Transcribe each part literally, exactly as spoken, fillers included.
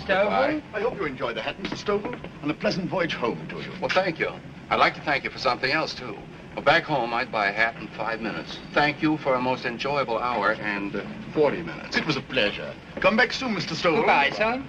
Stovall. I hope you enjoyed the hat, Mister Stovall, and a pleasant voyage home to you. Well, thank you. I'd like to thank you for something else, too. Well, back home, I'd buy a hat in five minutes. Thank you for a most enjoyable hour and uh, forty minutes. It was a pleasure. Come back soon, Mister Stovall. Goodbye, son.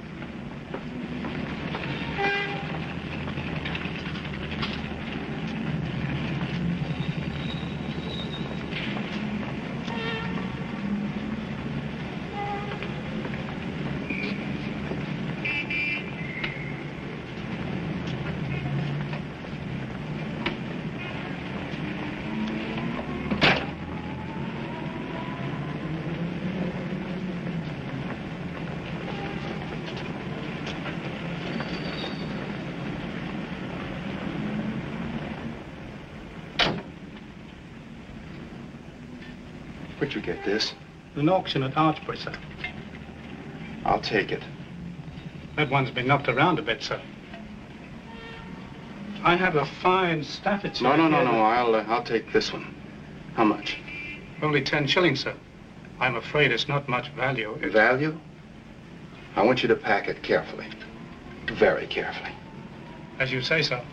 Where'd you get this? An auction at Archbury, sir. I'll take it. That one's been knocked around a bit, sir. I have a fine Staffordshire. No, no, no, here. no. I'll, uh, I'll take this one. How much? Only ten shillings, sir. I'm afraid it's not much value. It- Value? I want you to pack it carefully. Very carefully. As you say, sir.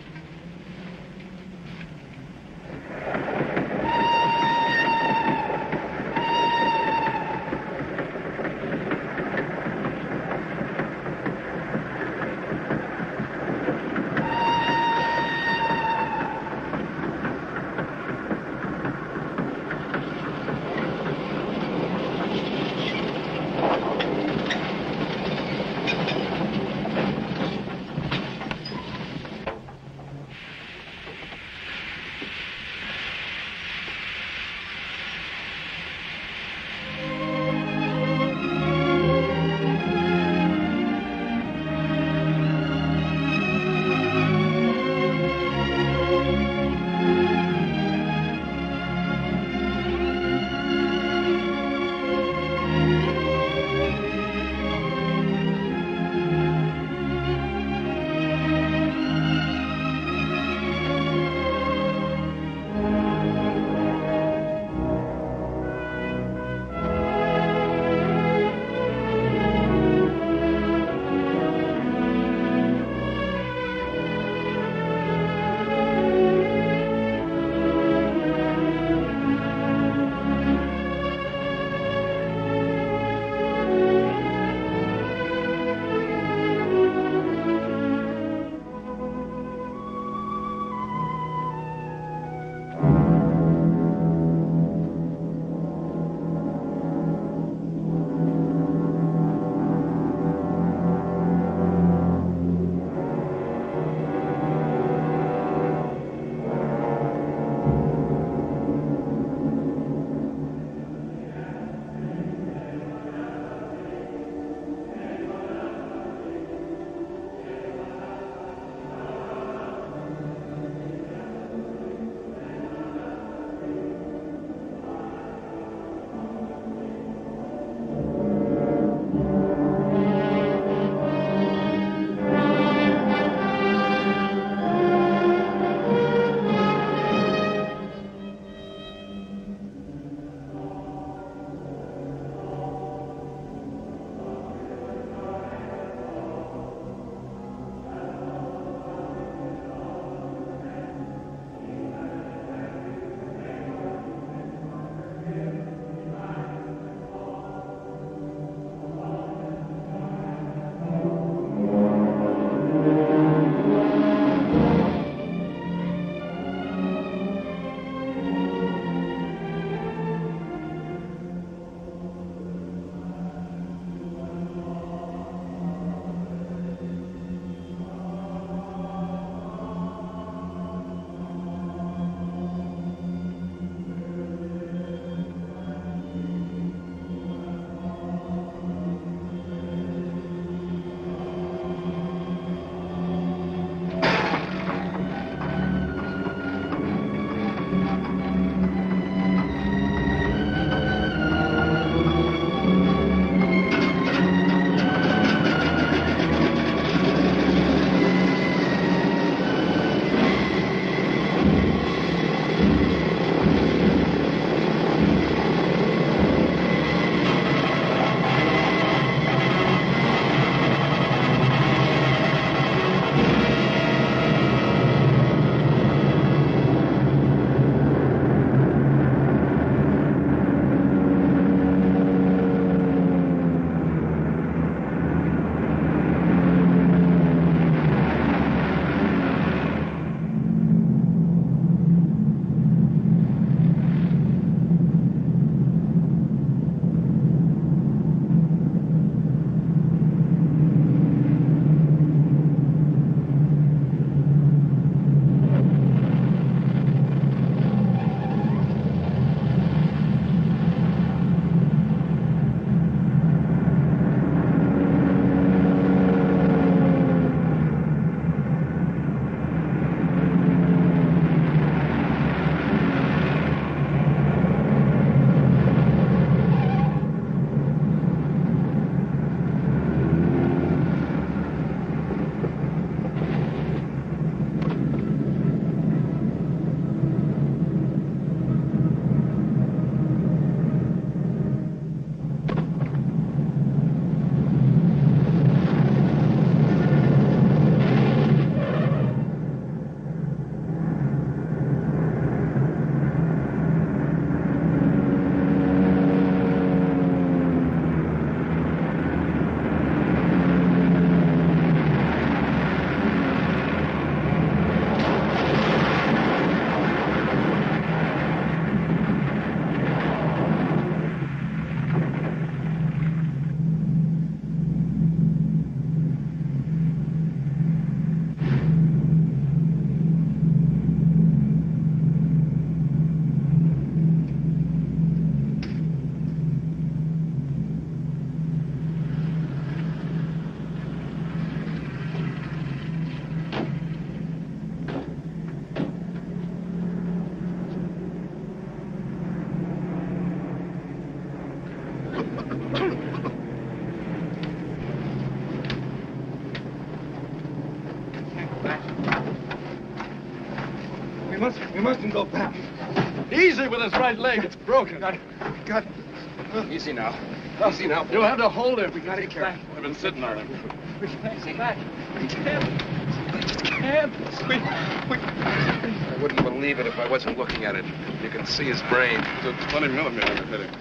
must, we mustn't go back. Easy with his right leg. It's broken. Got it. Got it. Easy now. Easy now. You'll have to hold him. We gotta get back. I've been sitting on him. We can't get back. We can't. We just can't. We, we... I wouldn't believe it if I wasn't looking at it. You can see his brain. It's a twenty millimeter hit him.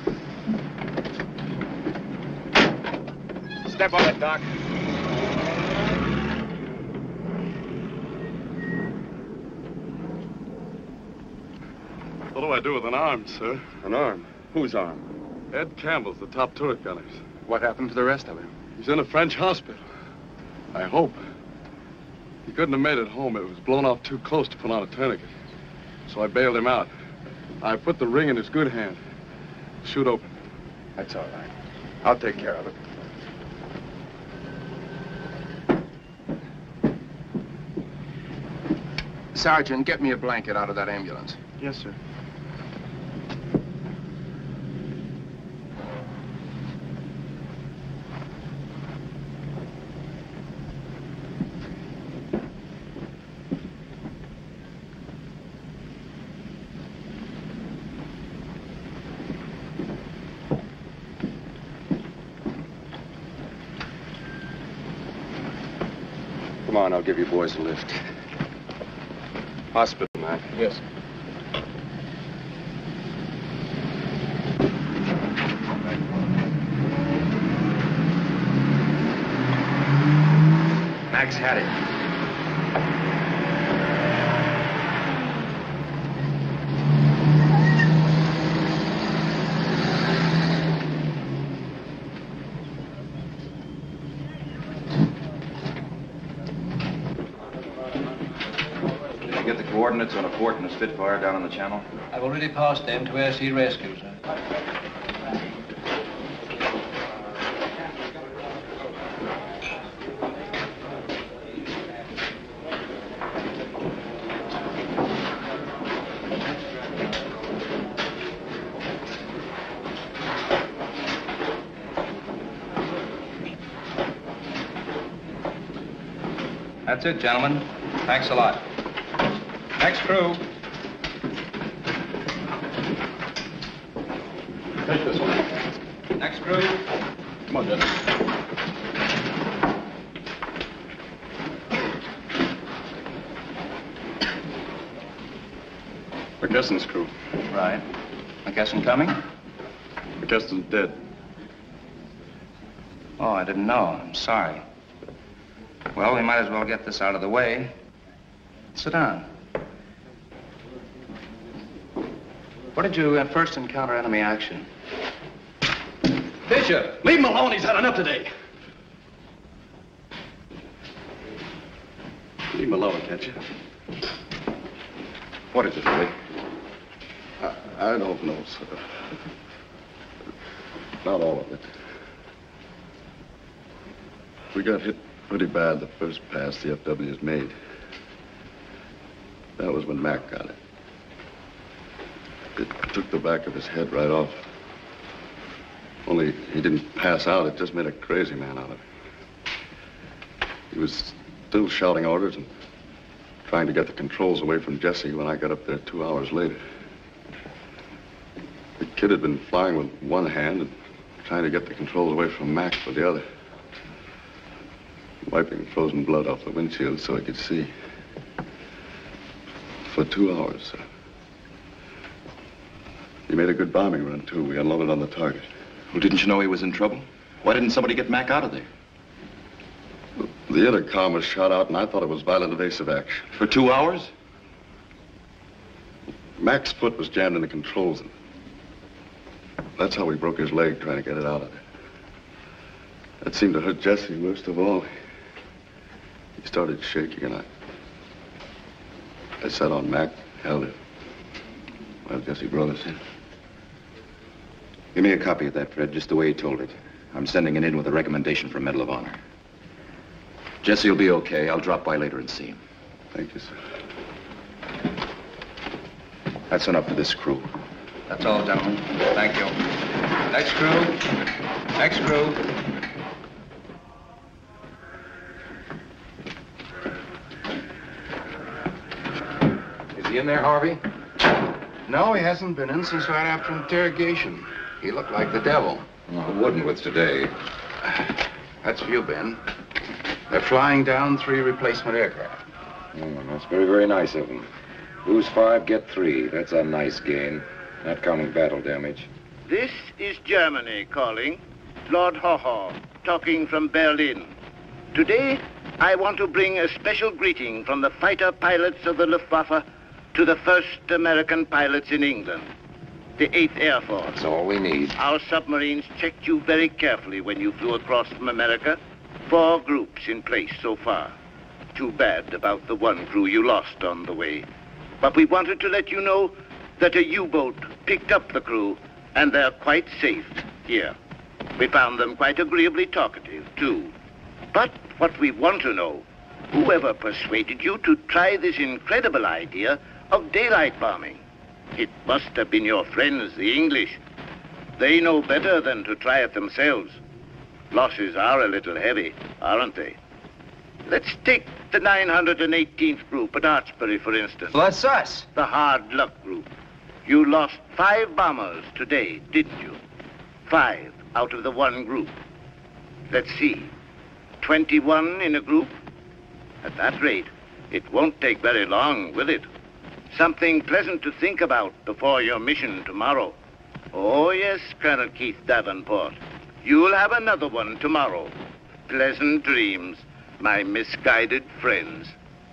Step on it, Doc. What do I do with an arm, sir? An arm? Whose arm? Ed Campbell's the top turret gunners. What happened to the rest of him? He's in a French hospital. I hope. He couldn't have made it home. It was blown off too close to put on a tourniquet. So I bailed him out. I put the ring in his good hand. Shoot open. That's all right. I'll take care of it. Sergeant, get me a blanket out of that ambulance. Yes, sir. Come on, I'll give you boys a lift. Hospital, Mac. Yes. Mac's had it. Get the coordinates on a port in the Spitfire down on the channel? I've already passed them to Air Sea Rescue, sir. That's it, gentlemen. Thanks a lot. Next crew. Take this one. Next crew. Come on, Dennis. McKesson's crew. Right. McKesson coming? McKesson's dead. Oh, I didn't know. I'm sorry. Well, we might as well get this out of the way. Sit down. Where did you uh, first encounter enemy action? Bishop, leave him alone. He's had enough today. Leave him alone, can't you? What is it, Billy? I, I don't know, sir. Not all of it. We got hit pretty bad the first pass the F Ws made. That was when Mac got it. It took the back of his head right off. Only he didn't pass out. It just made a crazy man out of him. He was still shouting orders and trying to get the controls away from Jesse when I got up there two hours later. The kid had been flying with one hand and trying to get the controls away from Mac with the other. Wiping frozen blood off the windshield so he could see. For two hours, sir. He made a good bombing run, too. We unloaded on the target. Well, didn't you know he was in trouble? Why didn't somebody get Mac out of there? The intercom was shot out, and I thought it was violent evasive action. For two hours? Mac's foot was jammed in the controls, and that's how we broke his leg trying to get it out of there. That seemed to hurt Jesse worst of all. He started shaking, and I... I sat on Mac, held him. Well, Jesse brought us in. Give me a copy of that, Fred, just the way he told it. I'm sending it in with a recommendation for Medal of Honor. Jesse will be okay. I'll drop by later and see him. Thank you, sir. That's enough for this crew. That's all, gentlemen. Thank you. Next crew. Next crew. Is he in there, Harvey? No, he hasn't been in since right after interrogation. He looked like the devil. Well, it wouldn't with today. That's you, Ben. They're flying down three replacement aircraft. Oh, that's very, very nice of them. Lose five, get three. That's a nice gain. Not counting battle damage. This is Germany calling. Lord Haw-Haw, talking from Berlin. Today, I want to bring a special greeting from the fighter pilots of the Luftwaffe to the first American pilots in England, the eighth Air Force. That's all we need. Our submarines checked you very carefully when you flew across from America. Four groups in place so far. Too bad about the one crew you lost on the way. But we wanted to let you know that a U-boat picked up the crew, and they're quite safe here. We found them quite agreeably talkative, too. But what we want to know, whoever persuaded you to try this incredible idea of daylight bombing? It must have been your friends, the English. They know better than to try it themselves. Losses are a little heavy, aren't they? Let's take the nine hundred eighteenth group at Archbury, for instance. Well, that's us. The hard luck group. You lost five bombers today, didn't you? Five out of the one group. Let's see. twenty-one in a group? At that rate, it won't take very long, will it? Something pleasant to think about before your mission tomorrow. Oh, yes, Colonel Keith Davenport. You'll have another one tomorrow. Pleasant dreams, my misguided friends.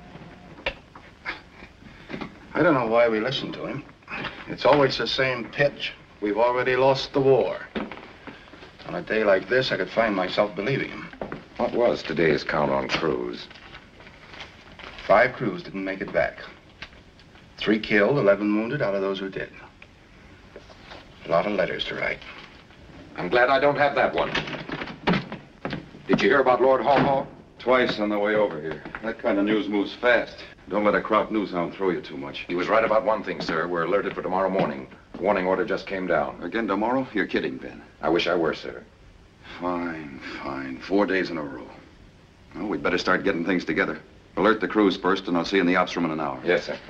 I don't know why we listen to him. It's always the same pitch. We've already lost the war. On a day like this, I could find myself believing him. What was today's count on crews? Five crews didn't make it back. Three killed, eleven wounded out of those who did. A lot of letters to write. I'm glad I don't have that one. Did you hear about Lord Haw-Haw? Twice on the way over here. That kind of news moves fast. Don't let a Kraut news hound throw you too much. He was right about one thing, sir. We're alerted for tomorrow morning. Warning order just came down. Again tomorrow? You're kidding, Ben. I wish I were, sir. Fine, fine. Four days in a row. Well, we'd better start getting things together. Alert the crews first, and I'll see you in the ops room in an hour. Yes, sir.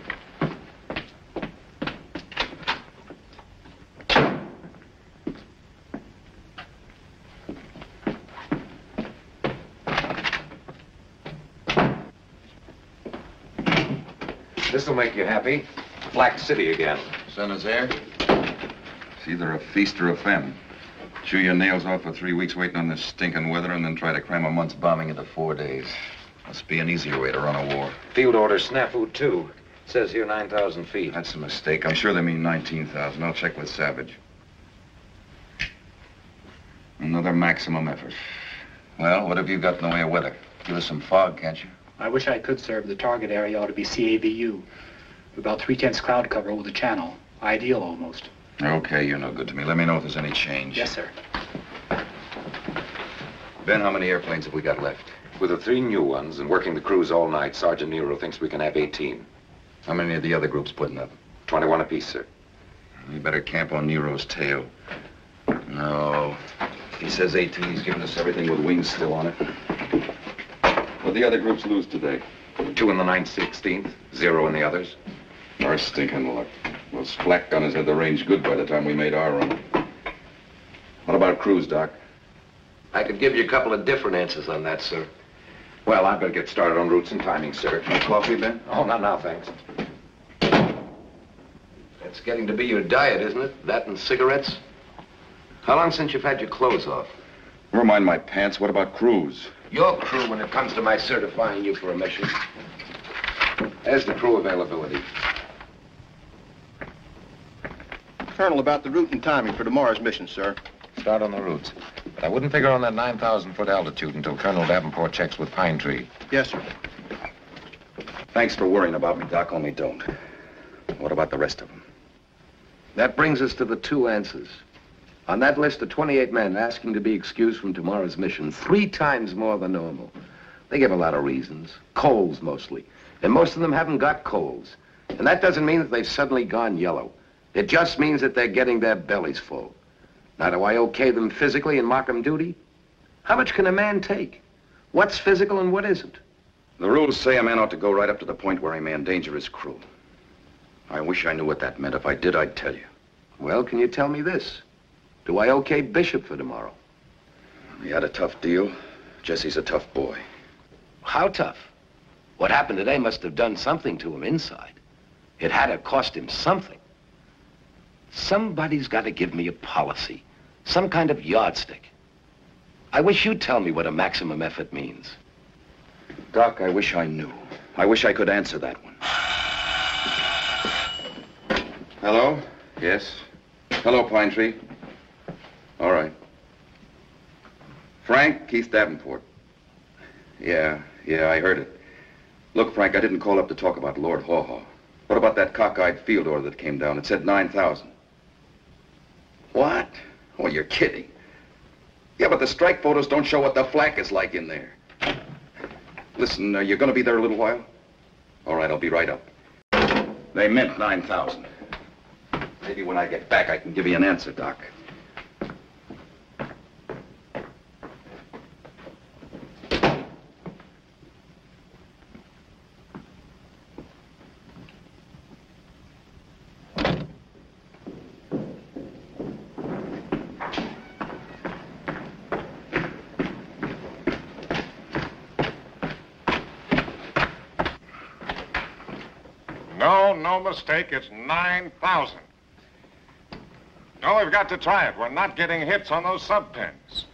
This'll make you happy. Black City again. Saint-Nazaire? It's either a feast or a famine. Chew your nails off for three weeks waiting on this stinking weather and then try to cram a month's bombing into four days. Must be an easier way to run a war. Field order snafu, too. It says here nine thousand feet. That's a mistake. I'm sure they mean nineteen thousand. I'll check with Savage. Another maximum effort. Well, what have you got in the way of weather? Give us some fog, can't you? I wish I could, sir, but the target area ought to be C A V U. About three-tenths cloud cover over the channel. Ideal, almost. Okay, you're no good to me. Let me know if there's any change. Yes, sir. Ben, how many airplanes have we got left? With the three new ones and working the crews all night, Sergeant Nero thinks we can have eighteen. How many of the other groups putting up? twenty-one apiece, sir. We better camp on Nero's tail. No. If he says eighteen, he's giving us everything with wings still on it. What'd the other groups lose today? Two in the nine sixteenth, zero in the others. Our stinking luck. Those flak gunners had the range good by the time we made our run. What about crews, Doc? I could give you a couple of different answers on that, sir. Well, I better get started on routes and timing, sir. No coffee, Ben? Oh, not now, thanks. It's getting to be your diet, isn't it? That and cigarettes? How long since you've had your clothes off? Never mind my pants. What about crews? Your crew when it comes to my certifying you for a mission. There's the crew availability. Colonel, about the route and timing for tomorrow's mission, sir. Start on the routes. But I wouldn't figure on that nine thousand foot altitude until Colonel Davenport checks with Pine Tree. Yes, sir. Thanks for worrying about me, Doc, only don't. What about the rest of them? That brings us to the two answers. On that list of twenty-eight men asking to be excused from tomorrow's mission, three times more than normal. They give a lot of reasons. Colds, mostly. And most of them haven't got colds. And that doesn't mean that they've suddenly gone yellow. It just means that they're getting their bellies full. Now, do I okay them physically in Markham duty? How much can a man take? What's physical and what isn't? The rules say a man ought to go right up to the point where he may endanger his crew. I wish I knew what that meant. If I did, I'd tell you. Well, can you tell me this? Do I okay Bishop for tomorrow? He had a tough deal. Jesse's a tough boy. How tough? What happened today must have done something to him inside. It had to cost him something. Somebody's got to give me a policy, some kind of yardstick. I wish you'd tell me what a maximum effort means. Doc, I wish I knew. I wish I could answer that one. Hello? Yes? Hello, Pine Tree. All right. Frank, Keith Davenport. Yeah, yeah, I heard it. Look, Frank, I didn't call up to talk about Lord Haw Haw. What about that cockeyed field order that came down? It said nine thousand. What? Oh, you're kidding. Yeah, but the strike photos don't show what the flak is like in there. Listen, are you going to be there a little while? All right, I'll be right up. They meant nine thousand. Maybe when I get back, I can give you an answer, Doc. No, no mistake. It's nine thousand. No, we've got to try it. We're not getting hits on those sub-pins.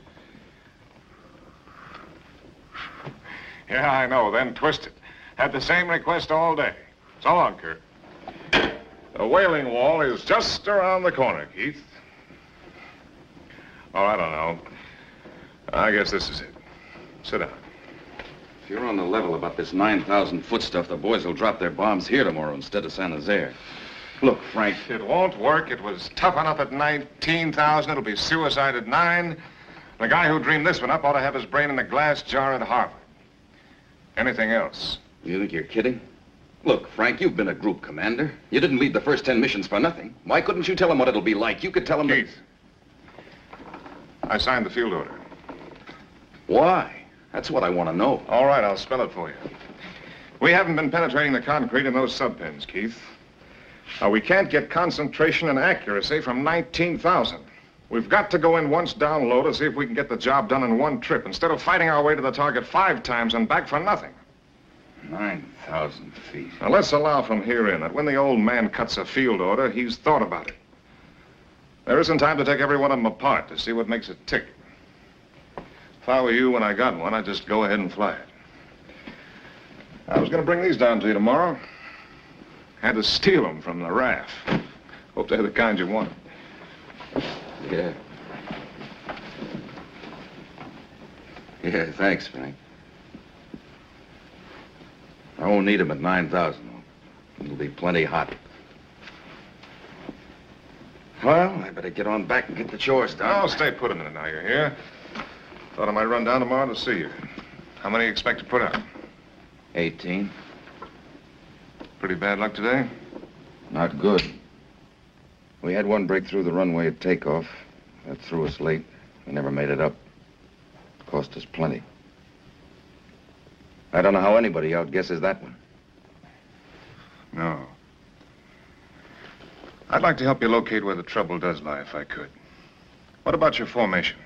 Yeah, I know. Then twisted. Had the same request all day. So long, Kurt. The whaling wall is just around the corner, Keith. Oh, I don't know. I guess this is it. Sit down. If you're on the level about this nine thousand foot stuff, the boys will drop their bombs here tomorrow instead of San Jose. Look, Frank. It won't work. It was tough enough at nineteen thousand. It'll be suicide at nine. The guy who dreamed this one up ought to have his brain in a glass jar at Harvard. Anything else? You think you're kidding? Look, Frank, you've been a group commander. You didn't lead the first ten missions for nothing. Why couldn't you tell them what it'll be like? You could tell them... Keith, that... I signed the field order. Why? That's what I want to know. All right, I'll spell it for you. We haven't been penetrating the concrete in those sub-pins, Keith. Now, we can't get concentration and accuracy from nineteen thousand. We've got to go in once down low to see if we can get the job done in one trip, instead of fighting our way to the target five times and back for nothing. nine thousand feet. Now, let's allow from here in that when the old man cuts a field order, he's thought about it. There isn't time to take every one of them apart to see what makes it tick. If I were you when I got one, I'd just go ahead and fly it. I was going to bring these down to you tomorrow. Had to steal them from the R A F. Hope they're the kind you want. Yeah. Yeah, thanks, Frank. I won't need them at nine thousand, though. It'll be plenty hot. Well, I better get on back and get the chores done. I'll stay put a minute now you're here. Thought I might run down tomorrow to see you. How many you expect to put out? eighteen. Pretty bad luck today? Not good. We had one break through the runway at takeoff. That threw us late. We never made it up. Cost us plenty. I don't know how anybody outguesses that one. No. I'd like to help you locate where the trouble does lie, if I could. What about your formation?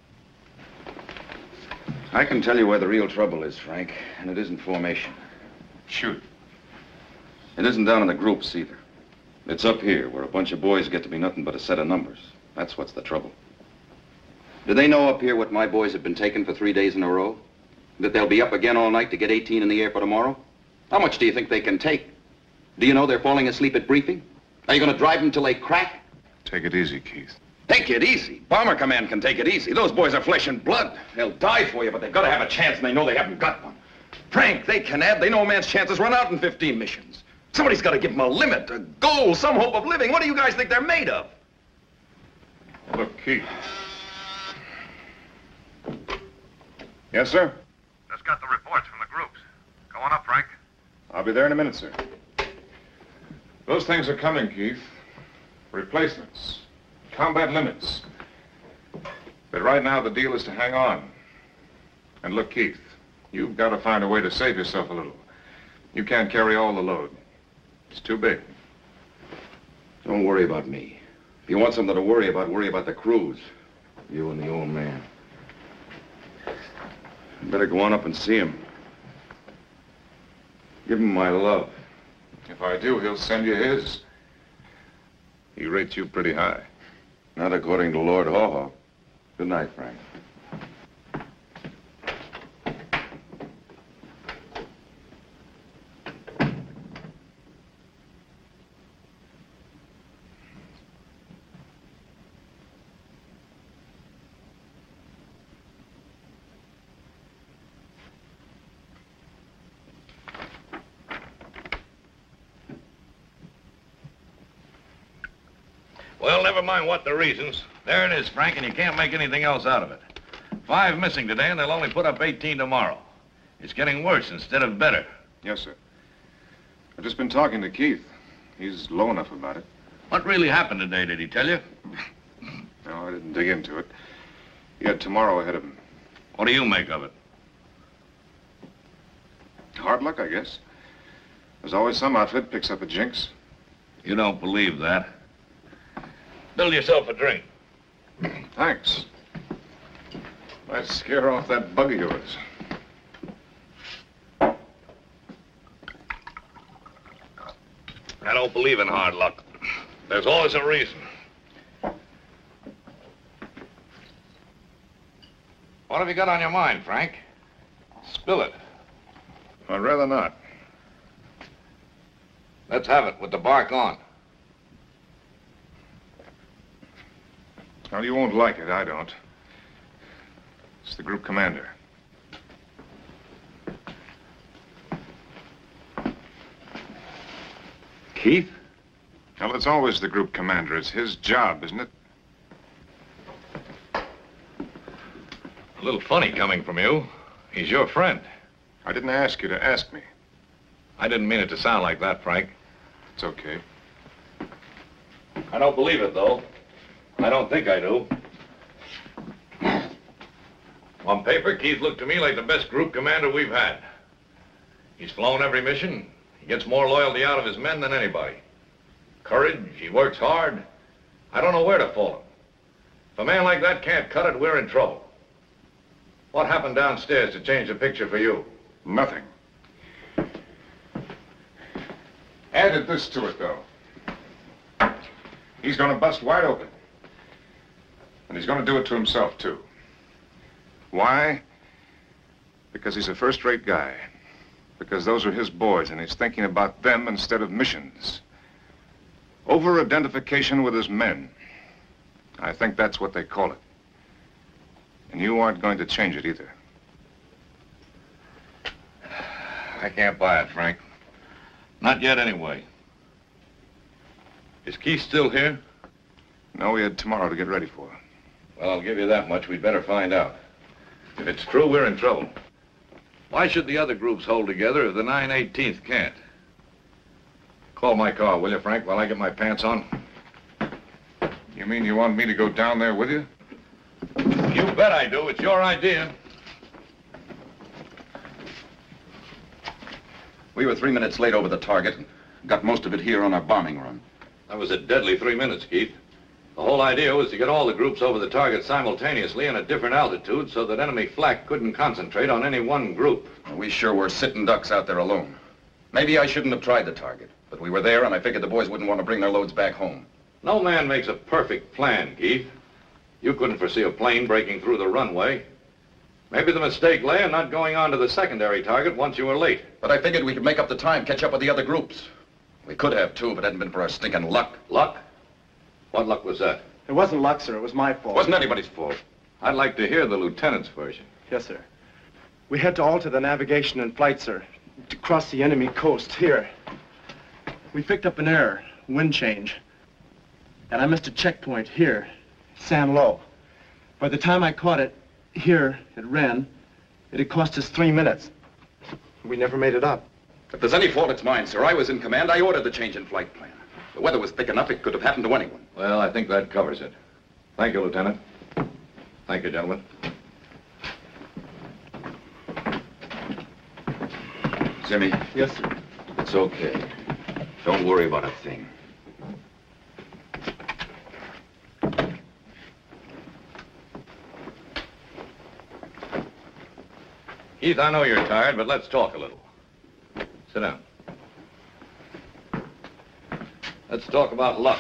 I can tell you where the real trouble is, Frank, and it isn't formation. Shoot. It isn't down in the groups, either. It's up here, where a bunch of boys get to be nothing but a set of numbers. That's what's the trouble. Do they know up here what my boys have been taking for three days in a row? That they'll be up again all night to get eighteen in the air for tomorrow? How much do you think they can take? Do you know they're falling asleep at briefing? Are you going to drive them till they crack? Take it easy, Keith. Take it easy. Bomber Command can take it easy. Those boys are flesh and blood. They'll die for you, but they've got to have a chance, and they know they haven't got one. Frank, they can add. They know a man's chances run out in fifteen missions. Somebody's got to give them a limit, a goal, some hope of living. What do you guys think they're made of? Look, Keith. Yes, sir? Just got the reports from the groups. Go on up, Frank. I'll be there in a minute, sir. Those things are coming, Keith. Replacements. Combat limits. But right now, the deal is to hang on. And look, Keith, you've got to find a way to save yourself a little. You can't carry all the load. It's too big. Don't worry about me. If you want something to worry about, worry about the crews. You and the old man. You better go on up and see him. Give him my love. If I do, he'll send you his. He rates you pretty high. Not according to Lord Haw Haw. Good night, Frank. Well, never mind what the reasons. There it is, Frank, and you can't make anything else out of it. Five missing today, and they'll only put up eighteen tomorrow. It's getting worse instead of better. Yes, sir. I've just been talking to Keith. He's low enough about it. What really happened today, did he tell you? No, I didn't dig into it. He had tomorrow ahead of him. What do you make of it? Hard luck, I guess. There's always some outfit picks up a jinx. You don't believe that. Build yourself a drink. Thanks. Might scare off that bug of yours. I don't believe in hard luck. There's always a reason. What have you got on your mind, Frank? Spill it. I'd rather not. Let's have it with the bark on. Well, you won't like it. I don't. It's the group commander. Keith? Well, it's always the group commander. It's his job, isn't it? A little funny coming from you. He's your friend. I didn't ask you to ask me. I didn't mean it to sound like that, Frank. It's okay. I don't believe it, though. I don't think I do. On paper, Keith looked to me like the best group commander we've had. He's flown every mission. He gets more loyalty out of his men than anybody. Courage, he works hard. I don't know where to fault him. If a man like that can't cut it, we're in trouble. What happened downstairs to change the picture for you? Nothing. Added this to it, though. He's gonna bust wide open. And he's gonna do it to himself, too. Why? Because he's a first-rate guy. Because those are his boys, and he's thinking about them instead of missions. Over-identification with his men. I think that's what they call it. And you aren't going to change it either. I can't buy it, Frank. Not yet, anyway. Is Keith still here? No, we had tomorrow to get ready for. Well, I'll give you that much. We'd better find out. If it's true, we're in trouble. Why should the other groups hold together if the nine eighteenth can't? Call my car, will you, Frank, while I get my pants on? You mean you want me to go down there with you? You bet I do. It's your idea. We were three minutes late over the target and got most of it here on our bombing run. That was a deadly three minutes, Keith. The whole idea was to get all the groups over the target simultaneously and at different altitudes so that enemy flak couldn't concentrate on any one group. We sure were sitting ducks out there alone. Maybe I shouldn't have tried the target, but we were there and I figured the boys wouldn't want to bring their loads back home. No man makes a perfect plan, Keith. You couldn't foresee a plane breaking through the runway. Maybe the mistake lay in not going on to the secondary target once you were late. But I figured we could make up the time, catch up with the other groups. We could have, too, if it hadn't been for our stinking luck. Luck? What luck was that? It wasn't luck, sir. It was my fault. It wasn't anybody's fault. I'd like to hear the lieutenant's version. Yes, sir. We had to alter the navigation and flight, sir, to cross the enemy coast here. We picked up an error, wind change. And I missed a checkpoint here, San Lo. By the time I caught it here at Ren, it had cost us three minutes. We never made it up. If there's any fault, it's mine, sir. I was in command. I ordered the change in flight plan. The weather was thick enough, it could have happened to anyone. Well, I think that covers it. Thank you, Lieutenant. Thank you, gentlemen. Jimmy. Yes, sir. It's okay. Don't worry about a thing. Keith, I know you're tired, but let's talk a little. Sit down. Let's talk about luck.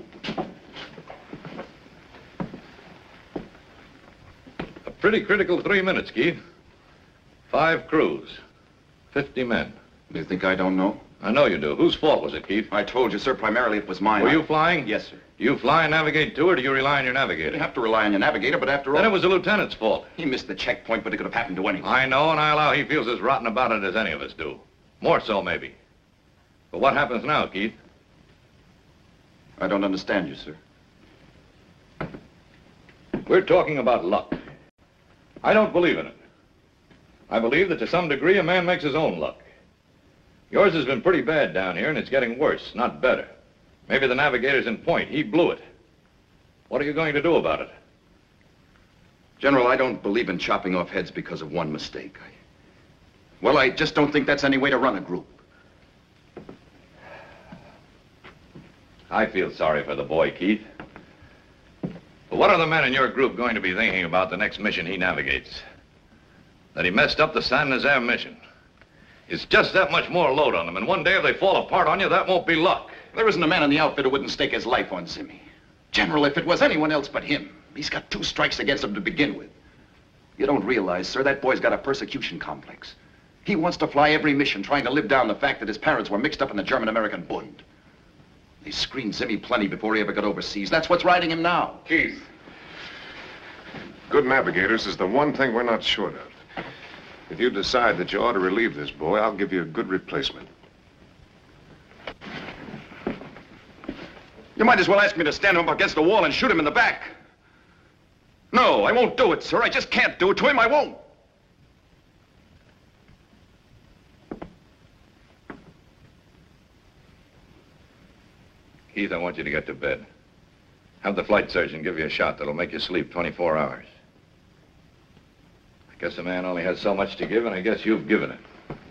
A pretty critical three minutes, Keith. Five crews, fifty men. Do you think I don't know? I know you do. Whose fault was it, Keith? I told you, sir, primarily it was mine. Were I... you flying? Yes, sir. Do you fly and navigate too, or do you rely on your navigator? You have to rely on your navigator, but after all... Then it was the lieutenant's fault. He missed the checkpoint, but it could have happened to anyone. I know, and I allow he feels as rotten about it as any of us do. More so, maybe. But what happens now, Keith? I don't understand you, sir. We're talking about luck. I don't believe in it. I believe that to some degree a man makes his own luck. Yours has been pretty bad down here, and it's getting worse, not better. Maybe the navigator's in point. He blew it. What are you going to do about it? General, I don't believe in chopping off heads because of one mistake. I... Well, I just don't think that's any way to run a group. I feel sorry for the boy, Keith. But what are the men in your group going to be thinking about the next mission he navigates? That he messed up the San Nazaire mission. It's just that much more load on them, and one day if they fall apart on you, that won't be luck. There isn't a man in the outfit who wouldn't stake his life on Zimmy. General, if it was anyone else but him, he's got two strikes against him to begin with. You don't realize, sir, that boy's got a persecution complex. He wants to fly every mission, trying to live down the fact that his parents were mixed up in the German-American Bund. They screened Zimmy plenty before he ever got overseas. That's what's riding him now. Keith, good navigators is the one thing we're not short of. If you decide that you ought to relieve this boy, I'll give you a good replacement. You might as well ask me to stand him up against the wall and shoot him in the back. No, I won't do it, sir. I just can't do it to him. I won't. Keith, I want you to get to bed. Have the flight surgeon give you a shot that'll make you sleep twenty-four hours. I guess a man only has so much to give, and I guess you've given it.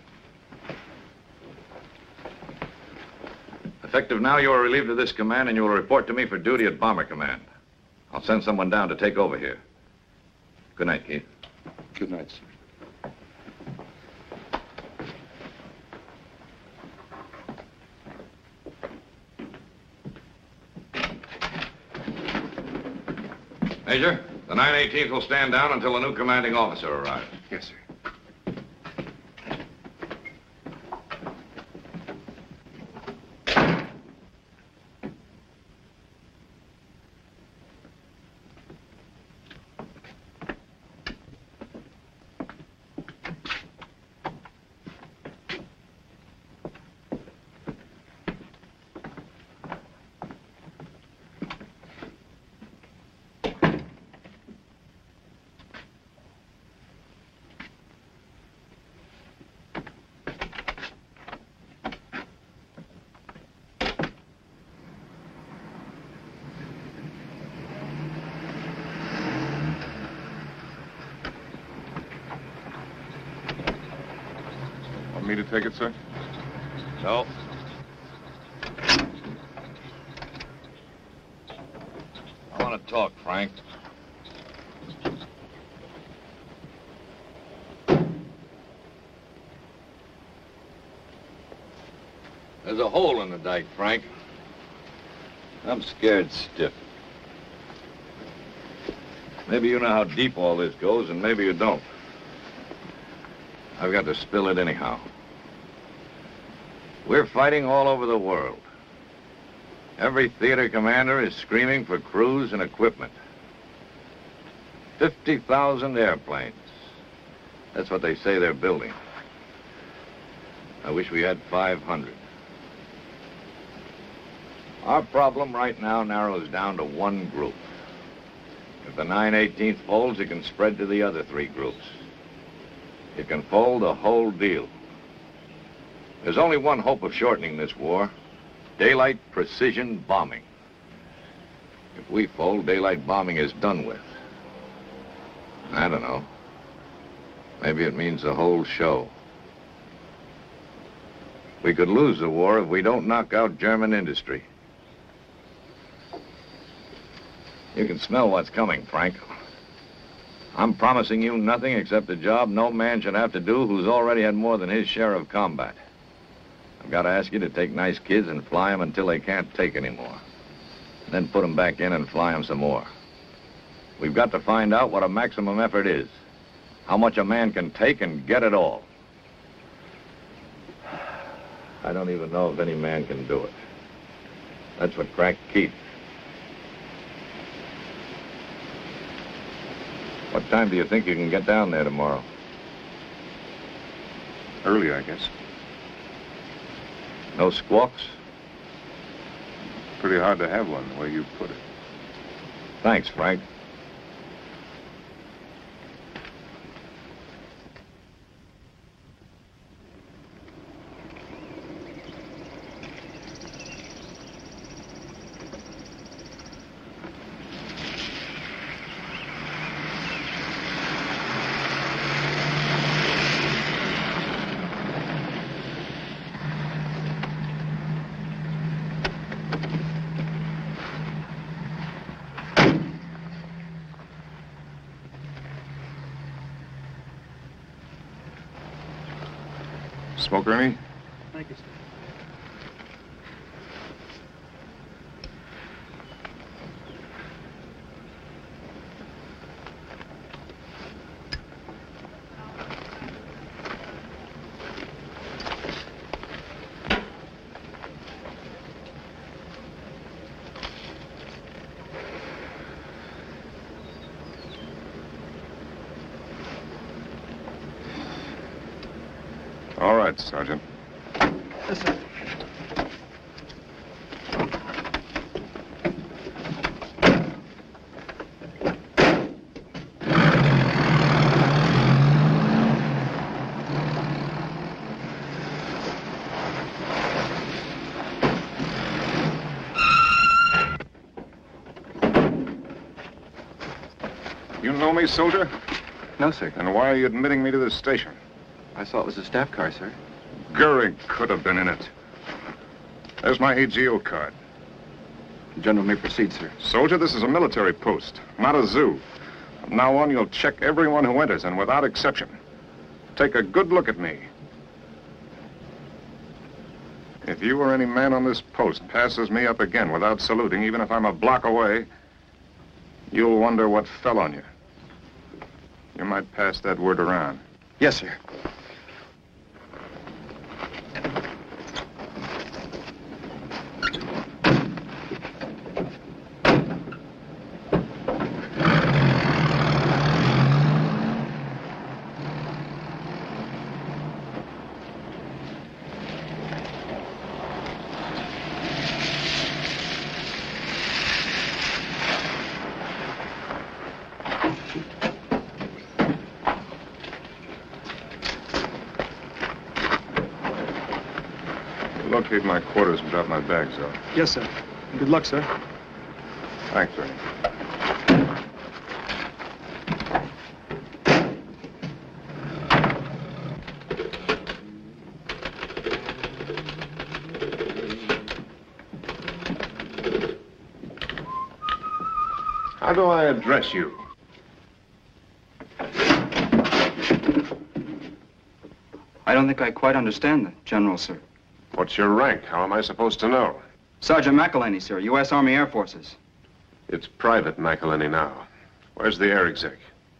Effective now, you are relieved of this command, and you will report to me for duty at Bomber Command. I'll send someone down to take over here. Good night, Keith. Good night, sir. Major, the nine eighteenth will stand down until a new commanding officer arrives. Yes, sir. Want me to take it, sir? No. I want to talk, Frank. There's a hole in the dike, Frank. I'm scared stiff. Maybe you know how deep all this goes, and maybe you don't. I've got to spill it anyhow. We're fighting all over the world. Every theater commander is screaming for crews and equipment. fifty thousand airplanes. That's what they say they're building. I wish we had five hundred. Our problem right now narrows down to one group. If the nine eighteenth folds, it can spread to the other three groups. It can fold the whole deal. There's only one hope of shortening this war. Daylight precision bombing. If we fold, daylight bombing is done with. I don't know. Maybe it means the whole show. We could lose the war if we don't knock out German industry. You can smell what's coming, Frank. I'm promising you nothing except a job no man should have to do who's already had more than his share of combat. I've got to ask you to take nice kids and fly them until they can't take anymore. Then put them back in and fly them some more. We've got to find out what a maximum effort is. How much a man can take and get it all. I don't even know if any man can do it. That's what cracked Keith. What time do you think you can get down there tomorrow? Early, I guess. No squawks? Pretty hard to have one, the way you put it. Thanks, Frank. Smoke, Ernie? Thank you, sir. All right, Sergeant. Yes, sir. You know me, soldier? No, sir. And why are you admitting me to this station? I saw it was a staff car, sir. Goering could have been in it. There's my A G O card. The general may proceed, sir. Soldier, this is a military post, not a zoo. From now on, you'll check everyone who enters, and without exception. Take a good look at me. If you or any man on this post passes me up again without saluting, even if I'm a block away, you'll wonder what fell on you. You might pass that word around. Yes, sir. Locate my quarters and drop my bags off. Yes, sir. Good luck, sir. Thanks, Ernie. How do I address you? I don't think I quite understand the General, sir. What's your rank? How am I supposed to know? Sergeant McElhenney, sir, U S Army Air Forces. It's Private McElhenney now. Where's the air exec?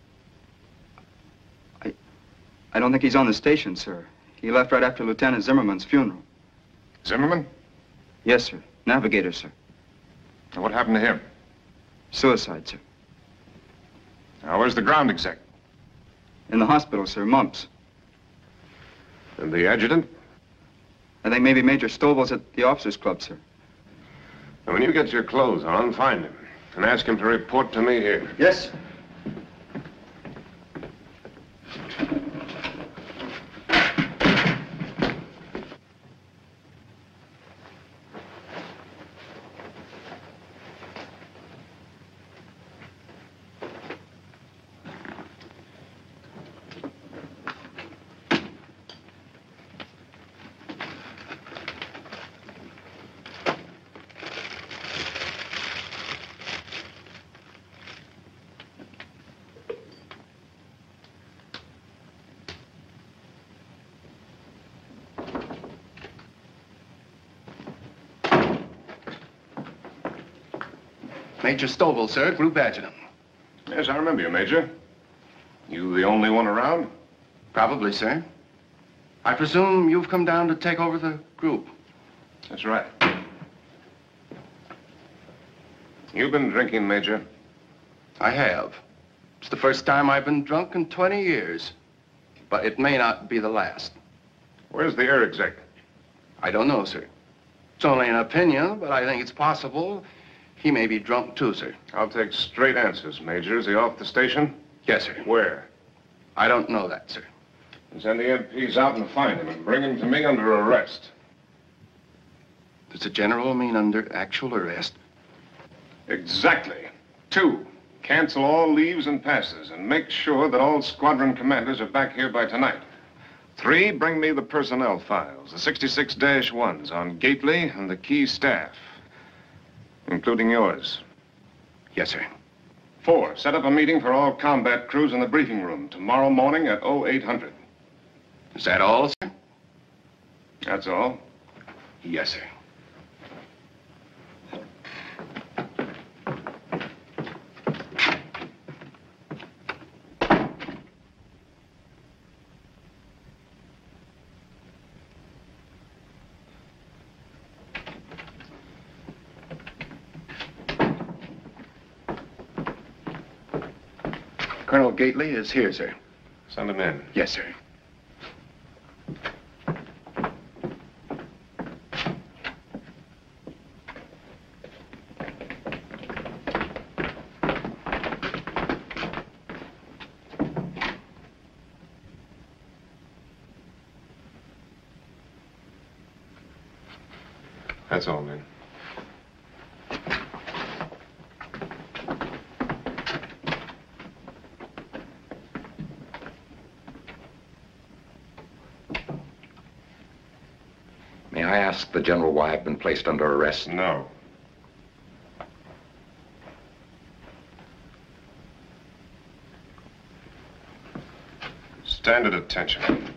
I... I don't think he's on the station, sir. He left right after Lieutenant Zimmerman's funeral. Zimmerman? Yes, sir. Navigator, sir. And what happened to him? Suicide, sir. Now, where's the ground exec? In the hospital, sir. Mumps. And the adjutant? I think maybe Major Stovall's at the officers' club, sir. And when you get your clothes on, find him. And ask him to report to me here. Yes, sir. Major Stovall, sir, Group Adjutant. Yes, I remember you, Major. You the only one around? Probably, sir. I presume you've come down to take over the group. That's right. You've been drinking, Major? I have. It's the first time I've been drunk in twenty years. But it may not be the last. Where's the air exec? I don't know, sir. It's only an opinion, but I think it's possible he may be drunk too, sir. I'll take straight answers, Major. Is he off the station? Yes, sir. Where? I don't know that, sir. Send the M Ps out and find him and bring him to me under arrest. Does the general mean under actual arrest? Exactly. Two, cancel all leaves and passes and make sure that all squadron commanders are back here by tonight. Three, bring me the personnel files, the sixty-six dash ones on Gately and the key staff, including yours. Yes, sir. Four, set up a meeting for all combat crews in the briefing room tomorrow morning at oh eight hundred. Is that all, sir? That's all. Yes, sir. Colonel Gately is here, sir. Send him in. Yes, sir. That's all, man. May I ask the General why I've been placed under arrest? No. Stand at attention.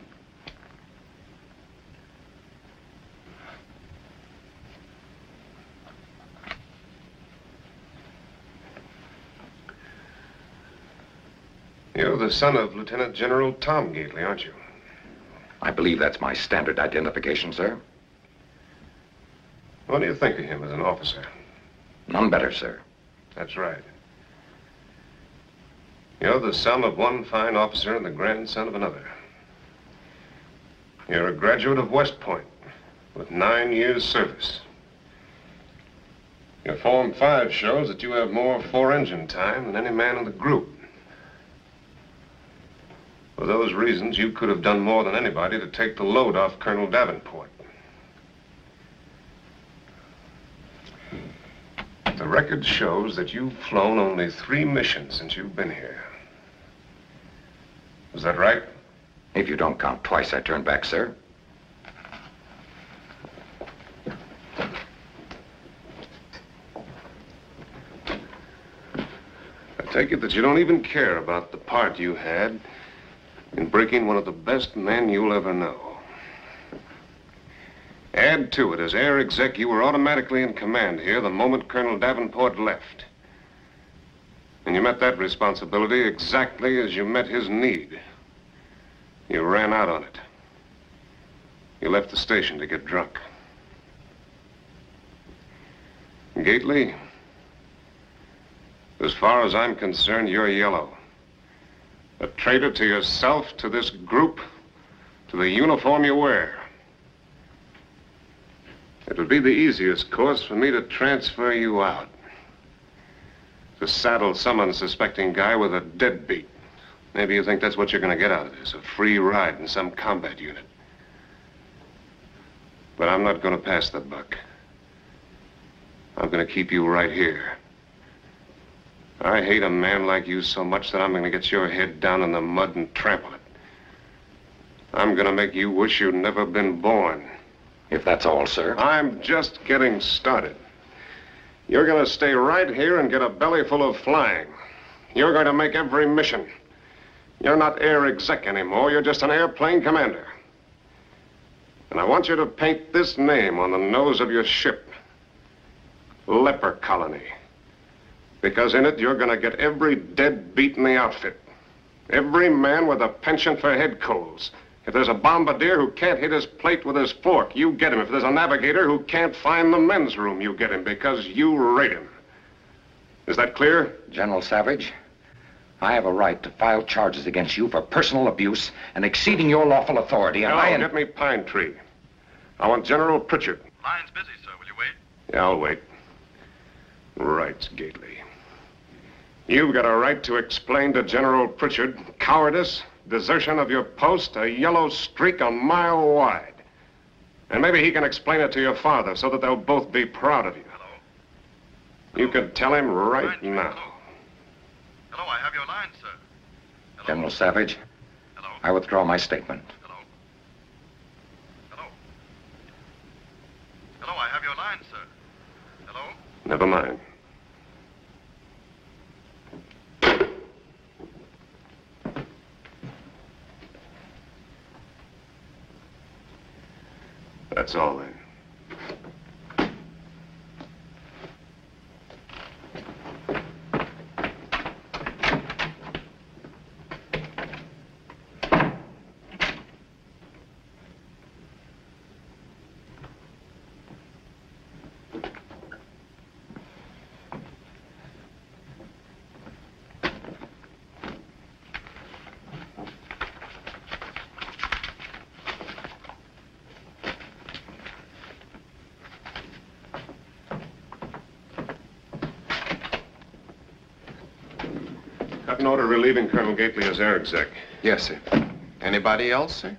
You're the son of Lieutenant General Tom Gately, aren't you? I believe that's my standard identification, sir. What do you think of him as an officer? None better, sir. That's right. You're the son of one fine officer and the grandson of another. You're a graduate of West Point with nine years' service. Your Form five shows that you have more four-engine time than any man in the group. For those reasons, you could have done more than anybody to take the load off Colonel Davenport. The record shows that you've flown only three missions since you've been here. Is that right? If you don't count twice I turned back, sir. I take it that you don't even care about the part you had in breaking one of the best men you'll ever know. Add to it, as air exec, you were automatically in command here the moment Colonel Davenport left. And you met that responsibility exactly as you met his need. You ran out on it. You left the station to get drunk. Gately, as far as I'm concerned, you're yellow. A traitor to yourself, to this group, to the uniform you wear. It would be the easiest course for me to transfer you out. To saddle some unsuspecting guy with a deadbeat. Maybe you think that's what you're going to get out of this, a free ride in some combat unit. But I'm not going to pass the buck. I'm going to keep you right here. I hate a man like you so much that I'm going to get your head down in the mud and trample it. I'm going to make you wish you'd never been born. If that's all, sir. I'm just getting started. You're going to stay right here and get a belly full of flying. You're going to make every mission. You're not air exec anymore. You're just an airplane commander. And I want you to paint this name on the nose of your ship. Leper Colony. Because in it, you're going to get every deadbeat in the outfit. Every man with a penchant for head colds. If there's a bombardier who can't hit his plate with his fork, you get him. If there's a navigator who can't find the men's room, you get him because you rate him. Is that clear? General Savage, I have a right to file charges against you for personal abuse and exceeding your lawful authority. And No, I... get me Pine Tree. I want General Pritchard. Line's busy, sir. Will you wait? Yeah, I'll wait. Right, Gately. You've got a right to explain to General Pritchard cowardice, desertion of your post, a yellow streak a mile wide. And maybe he can explain it to your father so that they'll both be proud of you. Hello? You can tell him right now. Hello? Hello, I have your line, sir. Hello? General Savage, Hello? I withdraw my statement. Hello? Hello? Hello, I have your line, sir. Hello? Never mind. That's all then. Got an order relieving Colonel Gately as air exec. Yes, sir. Anybody else, sir?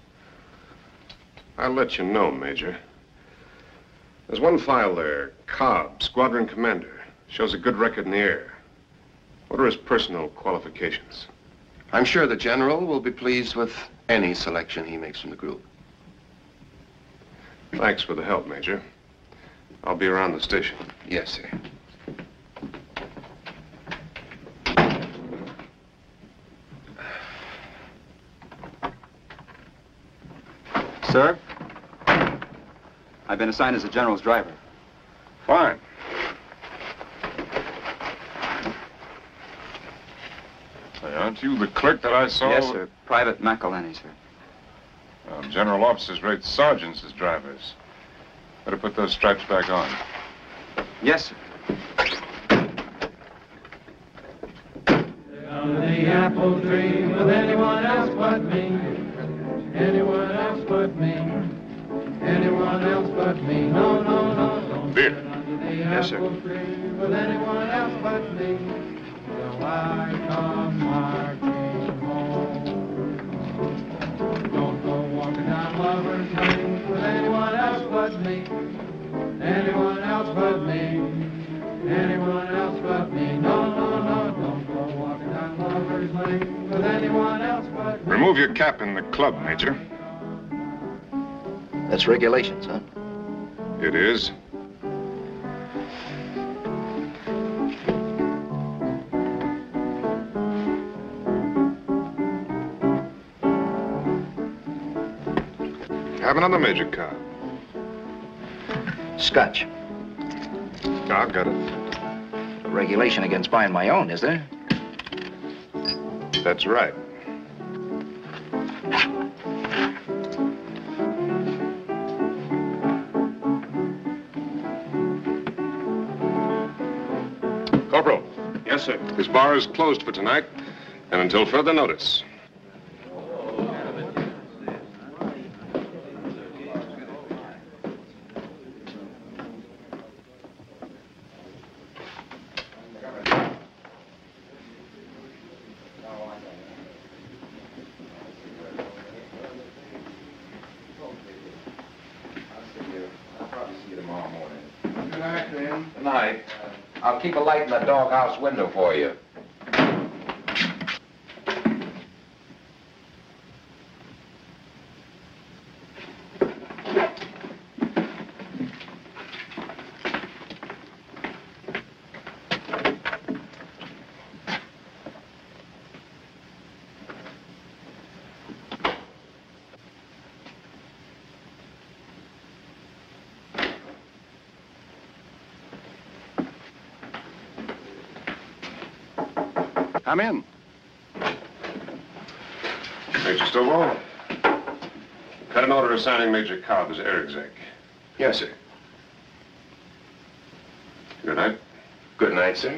I'll let you know, Major. There's one file there, Cobb, Squadron Commander. Shows a good record in the air. What are his personal qualifications? I'm sure the General will be pleased with any selection he makes from the group. Thanks for the help, Major. I'll be around the station. Yes, sir. Sir, I've been assigned as the General's driver. Fine. Say, aren't you the clerk that I saw? Yes, sir. Private McElhenney, sir. Well, general officers rate sergeants as drivers. Better put those stripes back on. Yes, sir. Down the apple tree with anyone else but me. Anyone else but me. Anyone else but me. No, no, no, don't Beer. sit under the Yes, sir. apple tree with anyone else but me. So I come marching home. Don't go walking down Lover's Lane with anyone else but me. Anyone else but me. Anyone else but me. No, no, no, don't go walking down Lover's Lane with anyone else but me. Remove your cap in the club, Major. That's regulations, huh? It is. Have another, Major Cobb. Scotch. I've got it. A regulation against buying my own, is there? That's right. Corporal. Yes, sir. This bar is closed for tonight, and until further notice. Good night. I'll keep a light in the doghouse window for you. Come in. Major Stovall. Got an order assigning Major Cobb as air exec. Yes, sir. Good night. Good night, sir.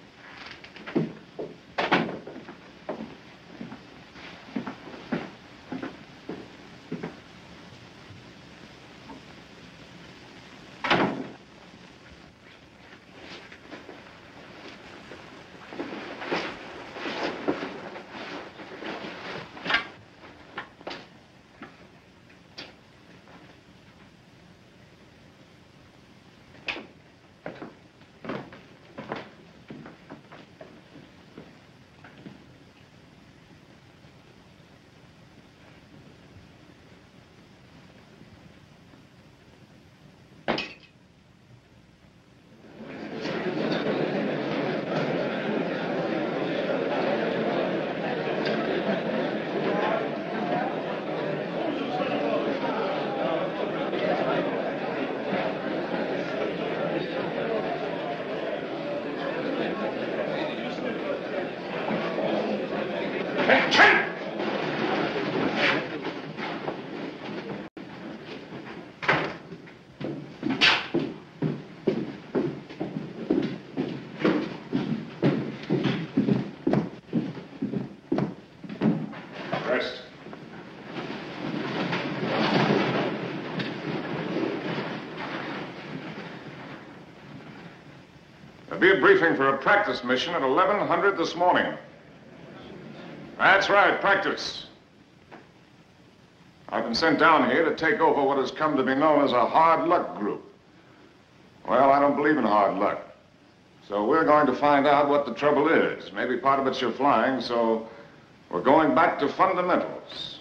Be a briefing for a practice mission at eleven hundred this morning. That's right, practice. I've been sent down here to take over what has come to be known as a hard luck group. Well, I don't believe in hard luck. So we're going to find out what the trouble is. Maybe part of it's your flying, so we're going back to fundamentals.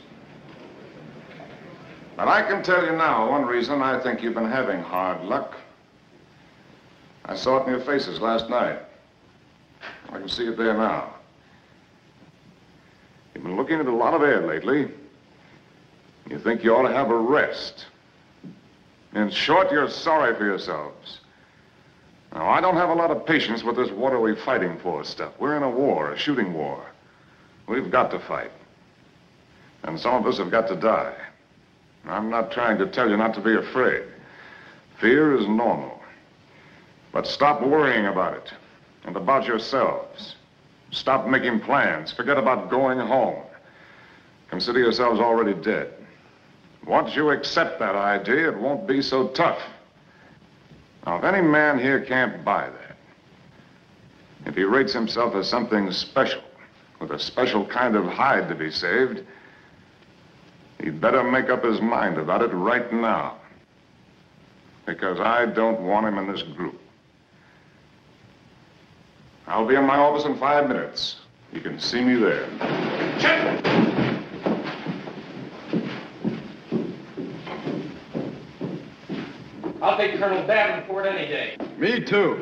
But I can tell you now one reason I think you've been having hard luck. I saw it in your faces last night. I can see it there now. You've been looking at a lot of air lately. You think you ought to have a rest. In short, you're sorry for yourselves. Now, I don't have a lot of patience with this what are we fighting for stuff. We're in a war, a shooting war. We've got to fight. And some of us have got to die. I'm not trying to tell you not to be afraid. Fear is normal. But stop worrying about it and about yourselves. Stop making plans. Forget about going home. Consider yourselves already dead. Once you accept that idea, it won't be so tough. Now, if any man here can't buy that, if he rates himself as something special, with a special kind of hide to be saved, he'd better make up his mind about it right now. Because I don't want him in this group. I'll be in my office in five minutes. You can see me there. Check! I'll take Colonel Davenport any day. Me too.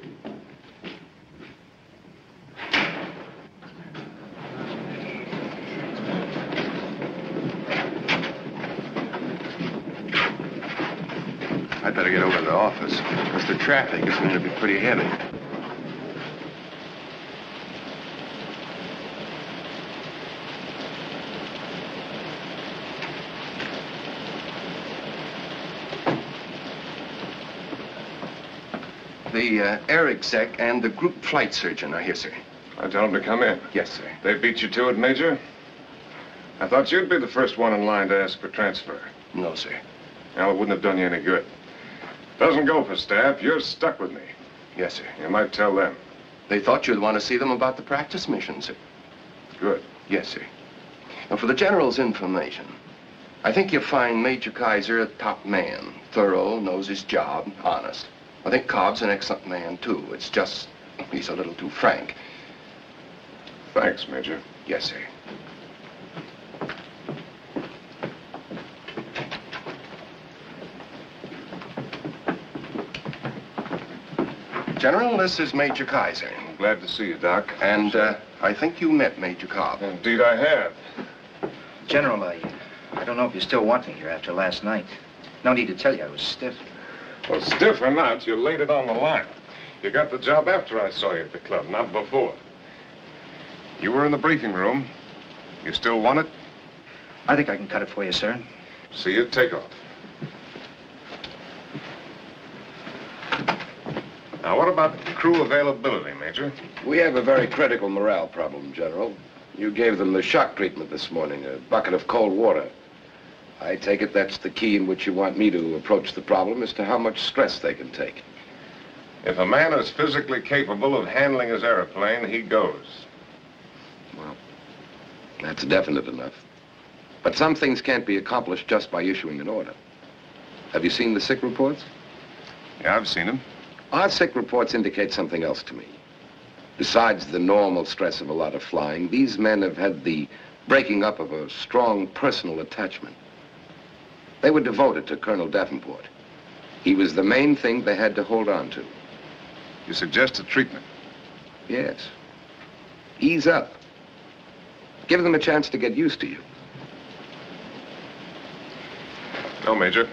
I'd better get over to the office, because the traffic is going to be pretty heavy. The uh, air exec and the group flight surgeon are here, sir. I tell them to come in. Yes, sir. They beat you to it, Major? I thought you'd be the first one in line to ask for transfer. No, sir. Well, it wouldn't have done you any good. Doesn't go for staff. You're stuck with me. Yes, sir. You might tell them. They thought you'd want to see them about the practice mission, sir. Good. Yes, sir. Now, for the general's information, I think you'll find Major Kaiser a top man. Thorough, knows his job, honest. I think Cobb's an excellent man, too. It's just he's a little too frank. Thanks, Major. Yes, sir. General, this is Major Kaiser. Glad to see you, Doc. And uh, I think you met Major Cobb. Indeed I have. General, I, I don't know if you still want me here after last night. No need to tell you, I was stiff. Well, stiff or not, you laid it on the line. You got the job after I saw you at the club, not before. You were in the briefing room. You still want it? I think I can cut it for you, sir. See you take off. Now, what about crew availability, Major? We have a very critical morale problem, General. You gave them the shock treatment this morning, a bucket of cold water. I take it that's the key in which you want me to approach the problem as to how much stress they can take. If a man is physically capable of handling his airplane, he goes. Well, that's definite enough. But some things can't be accomplished just by issuing an order. Have you seen the sick reports? Yeah, I've seen them. Our sick reports indicate something else to me. Besides the normal stress of a lot of flying, these men have had the breaking up of a strong personal attachment. They were devoted to Colonel Davenport. He was the main thing they had to hold on to. You suggest a treatment? Yes. Ease up. Give them a chance to get used to you. No, Major.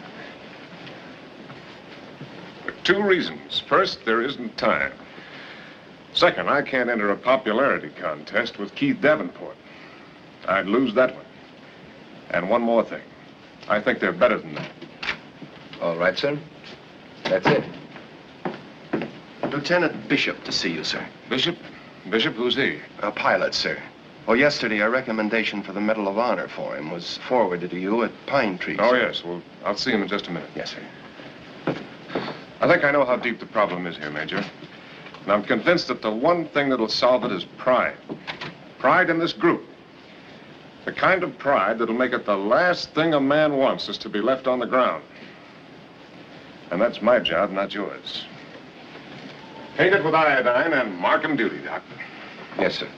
For two reasons. First, there isn't time. Second, I can't enter a popularity contest with Keith Davenport. I'd lose that one. And one more thing. I think they're better than that. All right, sir. That's it. Lieutenant Bishop to see you, sir. Bishop? Bishop, who's he? A pilot, sir. Well, yesterday, a recommendation for the Medal of Honor for him was forwarded to you at Pine Tree. Oh, sir. yes. Well, I'll see him in just a minute. Yes, sir. I think I know how deep the problem is here, Major. And I'm convinced that the one thing that'll solve it is pride. Pride in this group. The kind of pride that'll make it the last thing a man wants is to be left on the ground. And that's my job, not yours. Paint it with iodine and mark 'em duty, Doc. Yes, sir.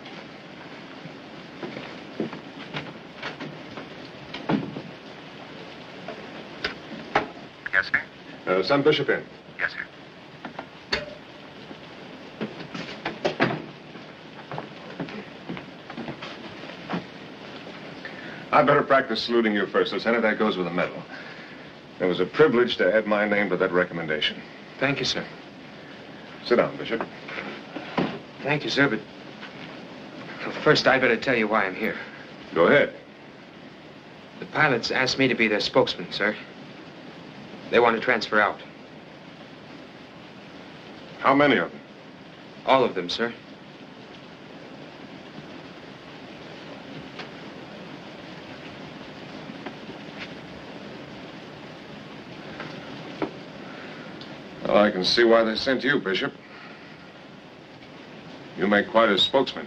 Yes, sir? Uh, send Bishop in. Yes, sir. I'd better practice saluting you first, Lieutenant. That goes with a medal. It was a privilege to add my name to that recommendation. Thank you, sir. Sit down, Bishop. Thank you, sir, but well, first I'd better tell you why I'm here. Go ahead. The pilots asked me to be their spokesman, sir. They want to transfer out. How many of them? All of them, sir. Well, I can see why they sent you, Bishop. You make quite a spokesman.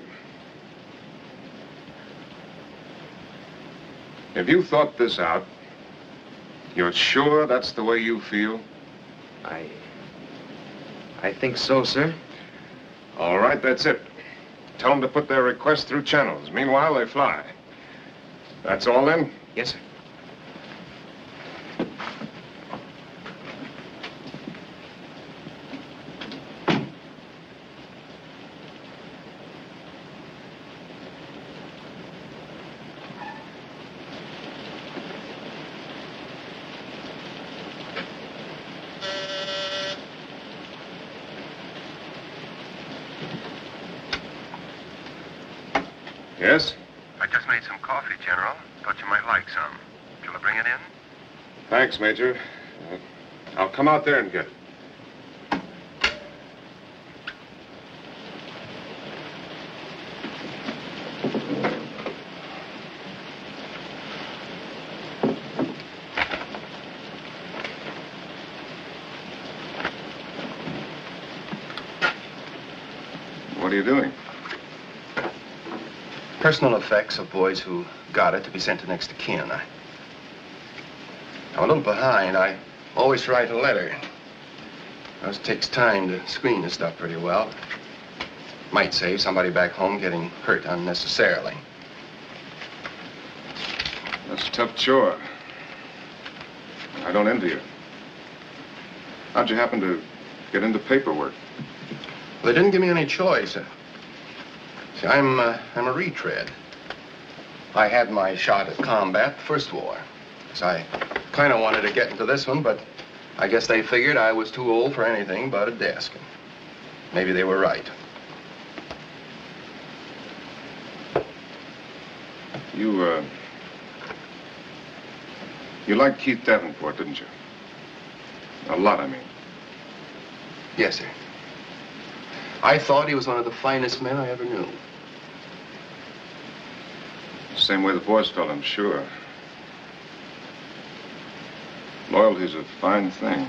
If you thought this out, you're sure that's the way you feel? I... I think so, sir. All right, that's it. Tell them to put their request through channels. Meanwhile, they fly. That's all, then? Yes, sir. Yes? I just made some coffee, General. Thought you might like some. Shall I bring it in? Thanks, Major. Uh, I'll come out there and get it. What are you doing? Personal effects of boys who got it to be sent to next of kin. I, I'm a little behind. I always write a letter. It takes time to screen this stuff pretty well. Might save somebody back home getting hurt unnecessarily. That's a tough chore. I don't envy you. How'd you happen to get into paperwork? Well, they didn't give me any choice. See, I'm, uh, I'm a retread. I had my shot at combat, the first war. So I kind of wanted to get into this one, but I guess they figured I was too old for anything but a desk. Maybe they were right. You, uh... You liked Keith Davenport, didn't you? A lot, I mean. Yes, sir. I thought he was one of the finest men I ever knew. Same way the boys felt, I'm sure. Loyalty's a fine thing.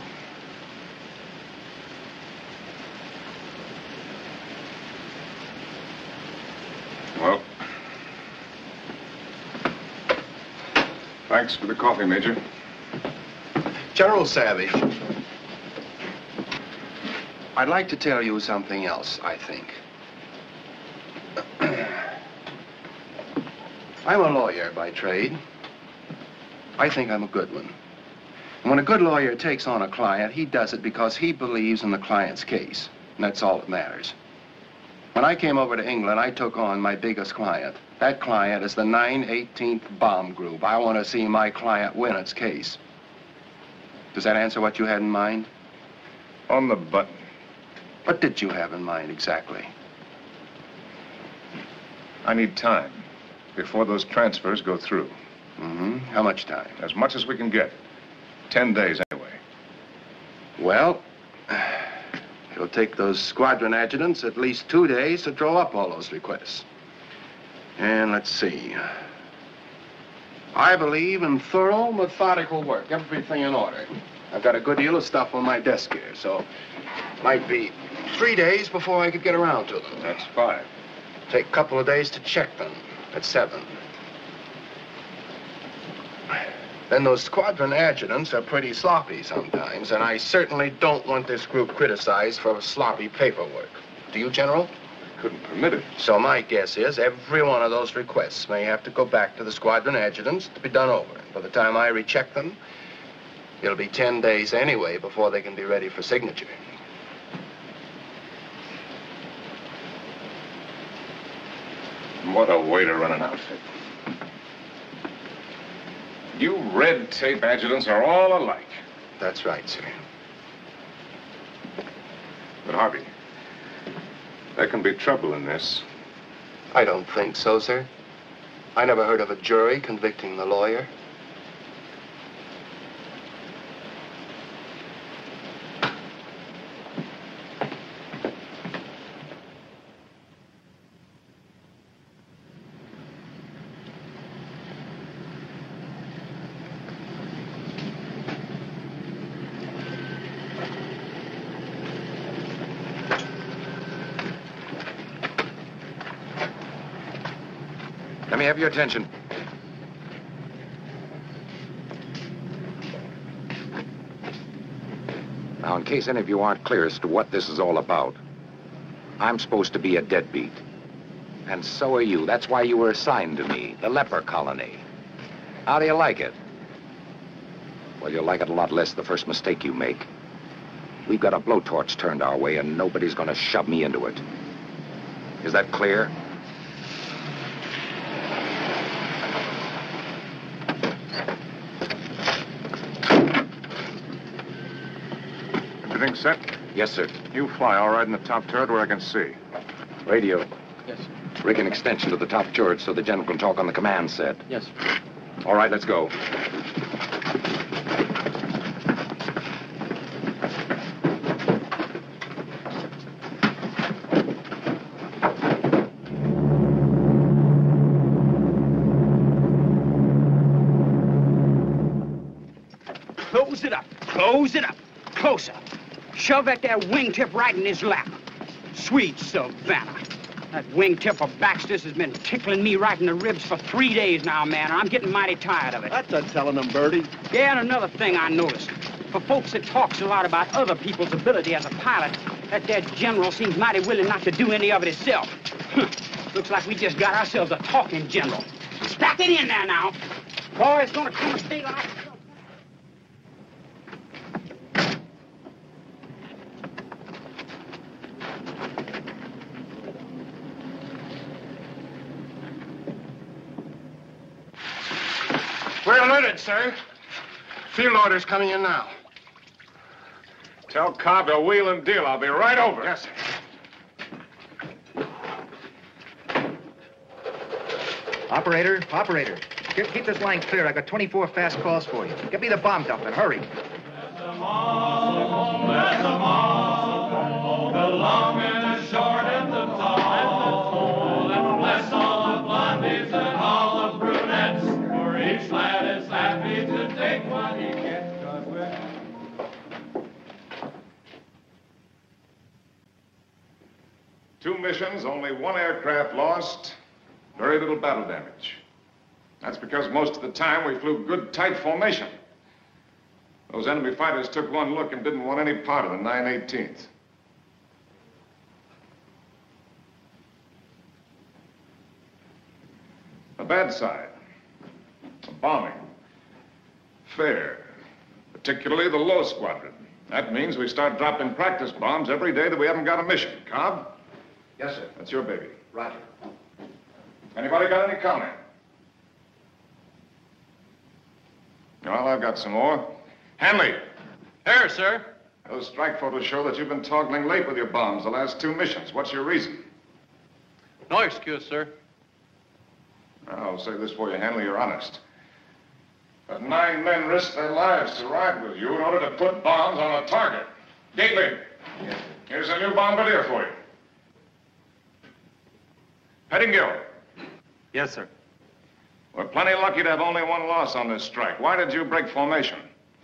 Well, thanks for the coffee, Major. General Savage, I'd like to tell you something else, I think. I'm a lawyer by trade. I think I'm a good one. And when a good lawyer takes on a client, he does it because he believes in the client's case. And that's all that matters. When I came over to England, I took on my biggest client. That client is the nine eighteenth Bomb Group. I want to see my client win its case. Does that answer what you had in mind? On the button. What did you have in mind exactly? I need time before those transfers go through. Mm-hmm. How much time? As much as we can get. Ten days, anyway. Well, it'll take those squadron adjutants at least two days to draw up all those requests. And let's see. I believe in thorough, methodical work, everything in order. I've got a good deal of stuff on my desk here, so it might be three days before I could get around to them. That's five. Take a couple of days to check them. That's seven. Then those squadron adjutants are pretty sloppy sometimes, and I certainly don't want this group criticized for sloppy paperwork. Do you, General? Couldn't permit it. So my guess is every one of those requests may have to go back to the squadron adjutants to be done over. By the time I recheck them, it'll be ten days anyway before they can be ready for signature. What a way to run an outfit. You red tape adjutants are all alike. That's right, sir. But Harvey, there can be trouble in this. I don't think so, sir. I never heard of a jury convicting the lawyer. Let me have your attention. Now, in case any of you aren't clear as to what this is all about, I'm supposed to be a deadbeat. And so are you. That's why you were assigned to me, the leper colony. How do you like it? Well, you'll like it a lot less the first mistake you make. We've got a blowtorch turned our way, and nobody's gonna shove me into it. Is that clear? Everything set? Yes, sir. You fly all right in the top turret where I can see. Radio. Yes, sir. Rig an extension to the top turret so the general can talk on the command set. Yes, sir. All right, let's go. Close it up. Close it up. Closer. Shove that there wingtip right in his lap. Sweet Savannah. That wingtip of Baxter's has been tickling me right in the ribs for three days now, man. I'm getting mighty tired of it. That's a telling them, Birdie. Yeah, and another thing I noticed. For folks that talks a lot about other people's ability as a pilot, that there general seems mighty willing not to do any of it himself. Looks like we just got ourselves a talking general. Stack it in there now. Boy, it's gonna come a day like... We're alerted, sir. Field order's coming in now. Tell Cobb to wheel and deal. I'll be right over. Yes, sir. Operator, operator. Get, keep this line clear. I got twenty-four fast calls for you. Get me the bomb dump and hurry. Bless them all, the long and the short and the tall, and bless all the blondies and all the brunettes, for each lad is happy to take what he gets. 'Cause we're... Two missions, only one aircraft lost, very little battle damage. That's because most of the time we flew good, tight formation. Those enemy fighters took one look and didn't want any part of the nine eighteenth. The bad side, the bombing. Fair, particularly the low squadron. That means we start dropping practice bombs every day that we haven't got a mission. Cobb? Yes, sir. That's your baby. Roger. Anybody got any comment? Well, I've got some more. Hanley. Here, sir. Those strike photos show that you've been toggling late with your bombs the last two missions. What's your reason? No excuse, sir. I'll say this for you, Hanley, you're honest. But nine men risked their lives to ride with you in order to put bombs on a target. Gately, yes, here's a new bombardier for you. Pettingill. Yes, sir. We're plenty lucky to have only one loss on this strike. Why did you break formation?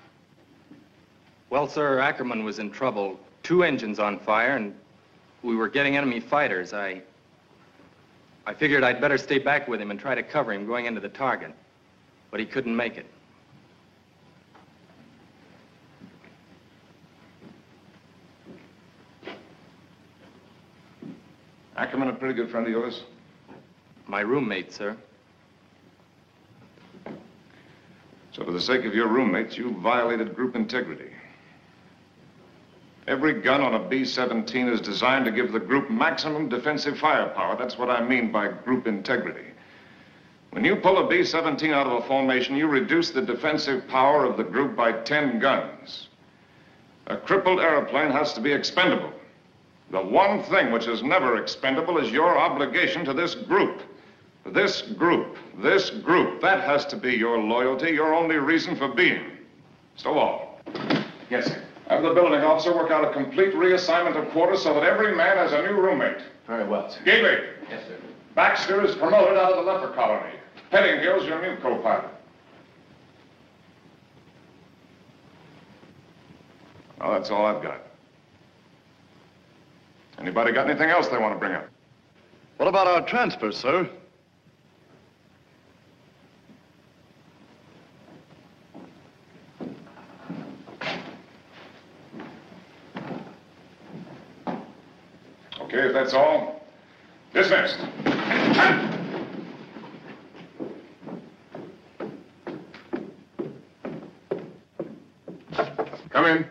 Well, sir, Ackerman was in trouble. Two engines on fire, and we were getting enemy fighters. I... I figured I'd better stay back with him and try to cover him going into the target. But he couldn't make it. Ackerman a pretty good friend of yours? My roommate, sir. So for the sake of your roommates, you violated group integrity. Every gun on a B seventeen is designed to give the group maximum defensive firepower. That's what I mean by group integrity. When you pull a B seventeen out of a formation, you reduce the defensive power of the group by ten guns. A crippled airplane has to be expendable. The one thing which is never expendable is your obligation to this group. This group, this group, that has to be your loyalty, your only reason for being. Stovall. Yes, sir. Have the building officer work out a complete reassignment of quarters so that every man has a new roommate. Very well, sir. Gately. Yes, sir. Baxter is promoted out of the leper colony. Pettingill's your new co-pilot. Well, that's all I've got. Anybody got anything else they want to bring up? What about our transfer, sir? Okay, if that's all, dismissed. Come in.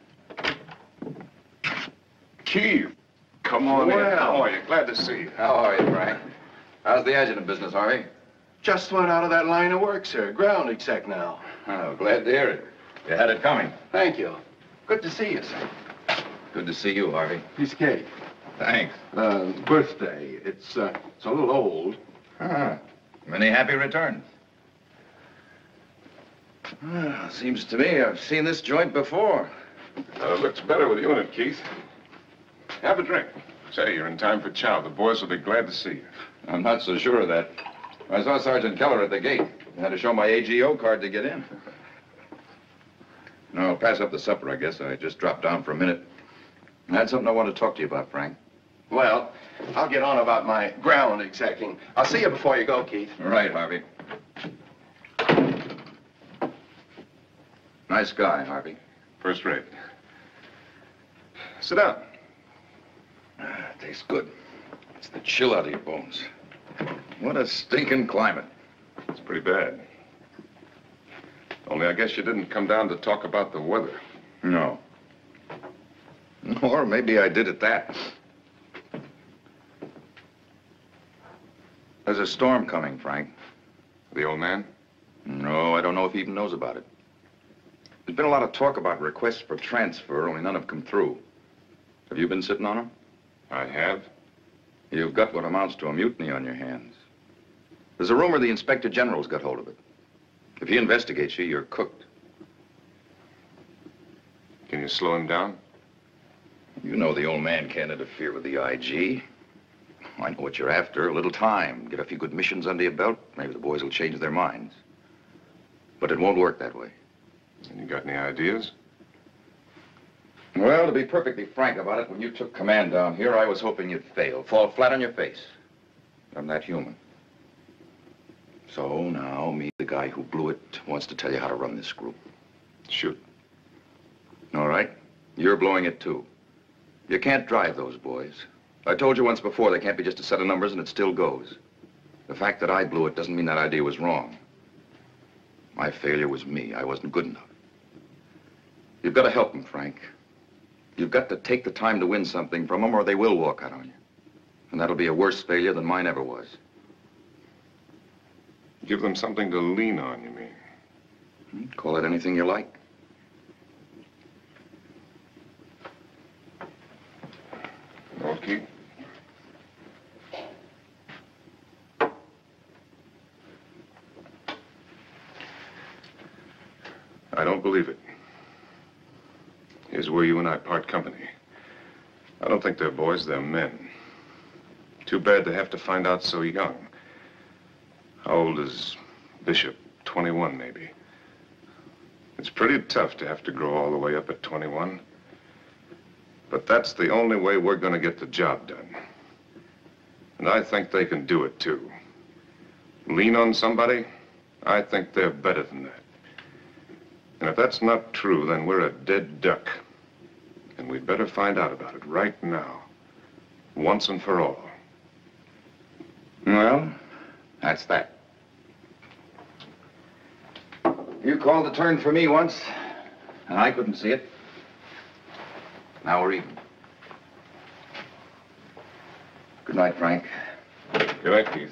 Keith, come on in. Well. How are you? Glad to see you. How are you, Frank? How's the adjutant business, Harvey? Just went out of that line of work, sir. Ground exec now. Oh, glad to hear it. You had it coming. Thank you. Good to see you, sir. Good to see you, Harvey. Piece of cake. Thanks. Uh, birthday. It's, uh, it's a little old. Huh. Many happy returns. Well, seems to me I've seen this joint before. Uh, looks better with you in it, Keith. Have a drink. Say, you're in time for chow. The boys will be glad to see you. I'm not so sure of that. I saw Sergeant Keller at the gate. I had to show my A G O card to get in. No, I'll pass up the supper, I guess. I just dropped down for a minute. I had something I want to talk to you about, Frank. Well, I'll get on about my ground execing. I'll see you before you go, Keith. All right, Harvey. Nice guy, Harvey. First rate. Sit down. Ah, tastes good. It's the chill out of your bones. What a stinking climate. It's pretty bad. Only I guess you didn't come down to talk about the weather. No. Or maybe I did at that. There's a storm coming, Frank. The old man? No, I don't know if he even knows about it. There's been a lot of talk about requests for transfer, only none have come through. Have you been sitting on them? I have. You've got what amounts to a mutiny on your hands. There's a rumor the Inspector General's got hold of it. If he investigates you, you're cooked. Can you slow him down? You know the old man can't interfere with the I G. I know what you're after. A little time. Get a few good missions under your belt. Maybe the boys will change their minds. But it won't work that way. And you got any ideas? Well, to be perfectly frank about it, when you took command down here, I was hoping you'd fail. Fall flat on your face. I'm that human. So now, me, the guy who blew it, wants to tell you how to run this group. Shoot. All right. You're blowing it, too. You can't drive those boys. I told you once before, they can't be just a set of numbers, and it still goes. The fact that I blew it doesn't mean that idea was wrong. My failure was me. I wasn't good enough. You've got to help them, Frank. You've got to take the time to win something from them, or they will walk out on you. And that'll be a worse failure than mine ever was. Give them something to lean on, you mean? Hmm? Call it anything you like. Okay. I don't believe it. Here's where you and I part company. I don't think they're boys, they're men. Too bad they have to find out so young. How old is Bishop? twenty-one, maybe. It's pretty tough to have to grow all the way up at twenty-one. But that's the only way we're going to get the job done. And I think they can do it, too. Lean on somebody? I think they're better than that. And if that's not true, then we're a dead duck. And we'd better find out about it right now. Once and for all. Well, that's that. You called the turn for me once, and I couldn't see it. Now we're even. Good night, Frank. Good night, Keith.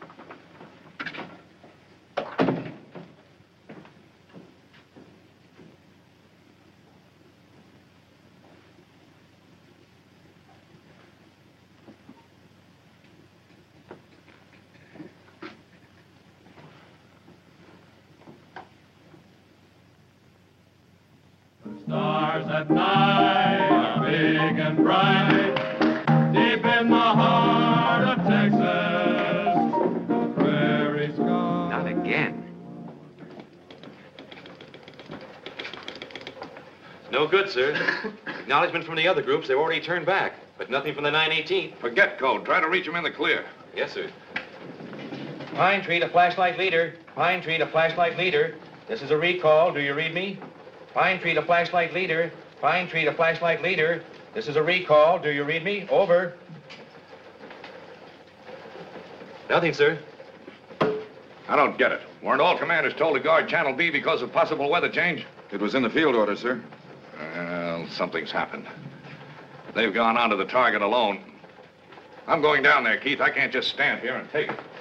Stars at night are big and bright, deep in the heart of Texas, the prairie sky. Not again. No good, sir. Acknowledgement from the other groups. They've already turned back, but nothing from the nine eighteenth. Forget code. Try to reach him in the clear. Yes, sir. Pine Tree to flashlight leader. Pine Tree to flashlight leader. This is a recall. Do you read me? Pine Tree to flashlight leader. Pine Tree to flashlight leader. This is a recall. Do you read me? Over. Nothing, sir. I don't get it. Weren't all commanders told to guard Channel B because of possible weather change? It was in the field order, sir. Well, something's happened. They've gone onto the target alone. I'm going down there, Keith. I can't just stand here and take it.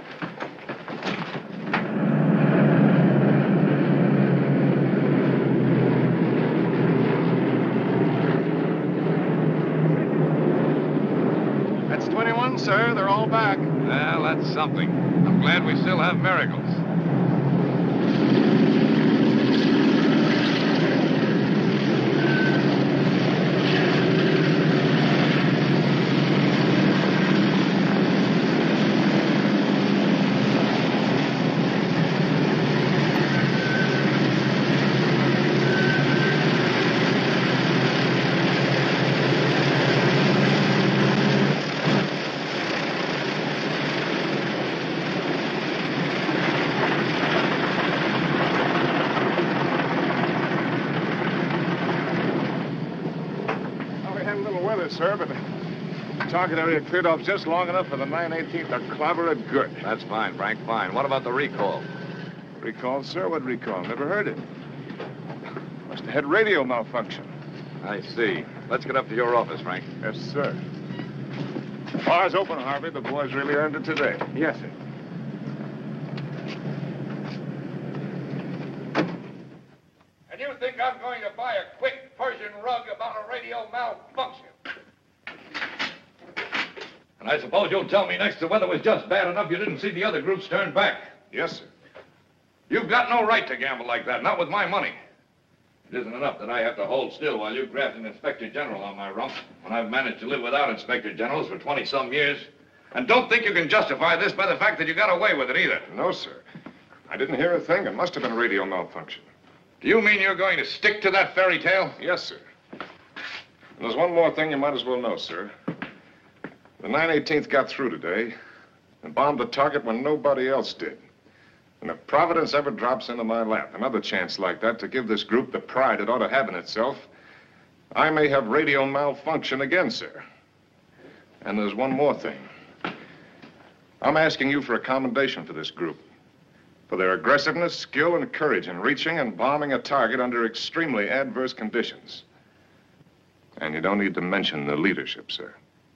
That's twenty-one, sir. They're all back. Well, that's something. I'm glad we still have miracles. Sir, but the target area cleared off just long enough for the nine eighteenth to clobber it good. That's fine, Frank, fine. What about the recall? Recall, sir? What recall? Never heard it. Must have had radio malfunction. I see. Let's get up to your office, Frank. Yes, sir. Bar's open, Harvey. The boys really earned it today. Yes, sir. And you think I'm going to buy a quick Persian rug about a radio malfunction? And And I suppose you'll tell me next the weather was just bad enough you didn't see the other groups turn back. Yes, sir. You've got no right to gamble like that, not with my money. It isn't enough that I have to hold still while you graft an inspector general on my rump when I've managed to live without inspector generals for twenty-some years. And don't think you can justify this by the fact that you got away with it either. No, sir. I didn't hear a thing. It must have been a radio malfunction. Do you mean you're going to stick to that fairy tale? Yes, sir. And there's one more thing you might as well know, sir. The nine eighteenth got through today and bombed the target when nobody else did. And if Providence ever drops into my lap another chance like that to give this group the pride it ought to have in itself, I may have radio malfunction again, sir. And there's one more thing. I'm asking you for a commendation for this group, for their aggressiveness, skill, and courage in reaching and bombing a target under extremely adverse conditions. And you don't need to mention the leadership, sir.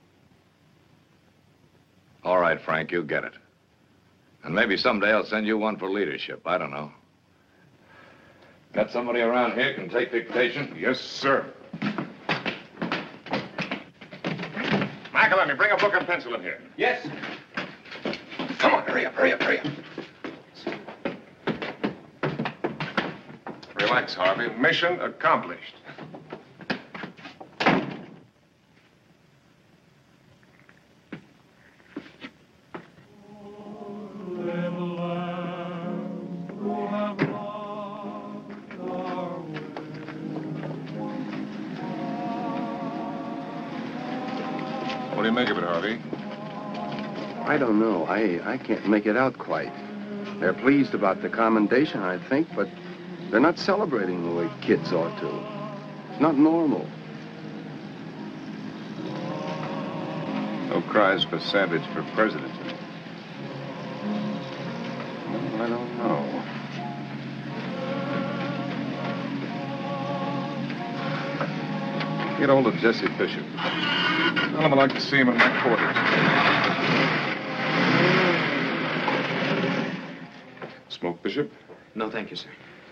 All right, Frank, you get it. And maybe someday I'll send you one for leadership. I don't know. Got somebody around here can take dictation? Yes, sir. McElhenney, bring a book and pencil in here. Yes. Come on, hurry up, hurry up, hurry up. Relax, Harvey. Mission accomplished. What do you make of it, Harvey? I don't know. I, I can't make it out quite. They're pleased about the commendation, I think, but they're not celebrating the way kids ought to. It's not normal. No cries for Savage for president. Well, I don't know. Get hold of Jesse Bishop. Tell him I'd like to see him in my quarters. Smoke, Bishop? No, thank you, sir.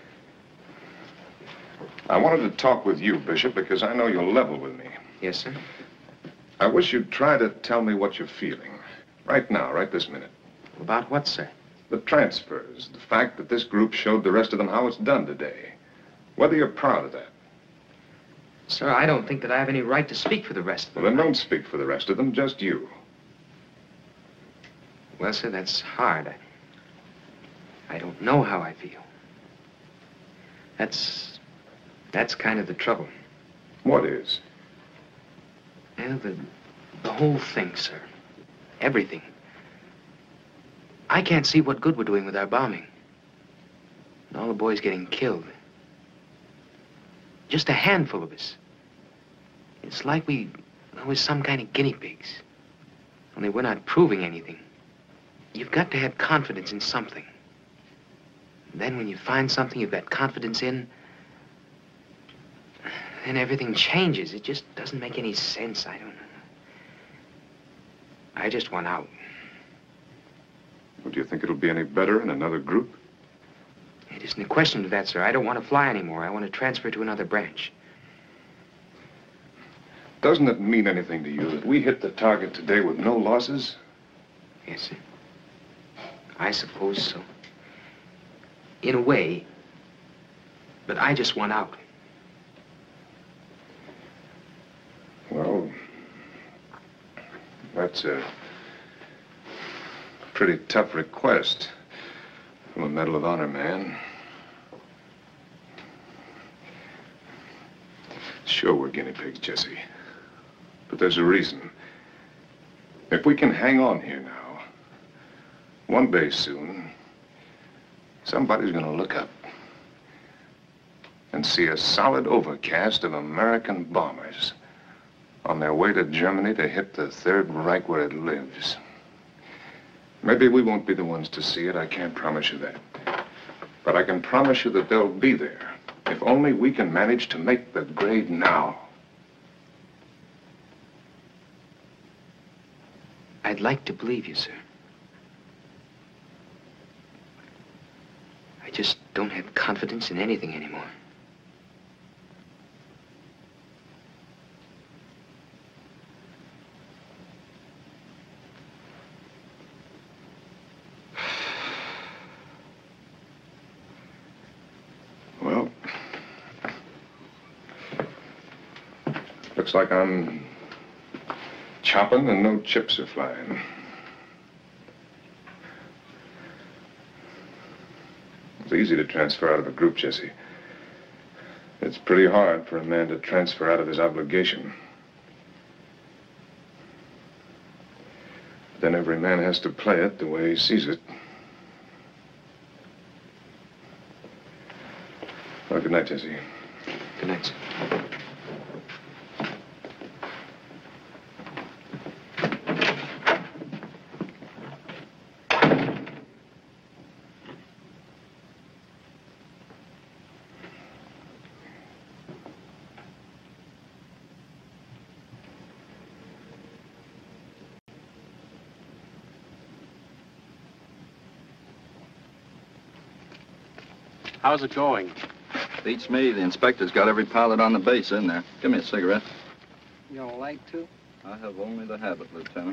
I wanted to talk with you, Bishop, because I know you're level with me. Yes, sir. I wish you'd try to tell me what you're feeling. Right now, right this minute. About what, sir? The transfers. The fact that this group showed the rest of them how it's done today. Whether you're proud of that. Sir, I don't think that I have any right to speak for the rest of them. Well, then don't speak for the rest of them, just you. Well, sir, that's hard. I, I don't know how I feel. That's... that's kind of the trouble. What is? Well, the, the whole thing, sir. Everything. I can't see what good we're doing with our bombing. And all the boys getting killed. Just a handful of us. It's like we were some kind of guinea pigs. Only we're not proving anything. You've got to have confidence in something. And then when you find something you've got confidence in, then everything changes. It just doesn't make any sense. I don't know. I just want out. Well, do you think it'll be any better in another group? It isn't a question of that, sir. I don't want to fly anymore. I want to transfer to another branch. Doesn't it mean anything to you that we hit the target today with no losses? Yes, sir. I suppose so. In a way. But I just want out. Well, that's a pretty tough request from a Medal of Honor man. Sure, we're guinea pigs, Jesse. But there's a reason. If we can hang on here now, one day soon, somebody's gonna look up and see a solid overcast of American bombers on their way to Germany to hit the Third Reich where it lives. Maybe we won't be the ones to see it, I can't promise you that. But I can promise you that they'll be there, if only we can manage to make the grade now. I'd like to believe you, sir. I just don't have confidence in anything anymore. Looks like I'm chopping and no chips are flying. It's easy to transfer out of a group, Jesse. It's pretty hard for a man to transfer out of his obligation. Then every man has to play it the way he sees it. Well, good night, Jesse. Good night, sir. How's it going? Beats me. The inspector's got every pilot on the base in there. Give me a cigarette. You don't like to? I have only the habit, Lieutenant.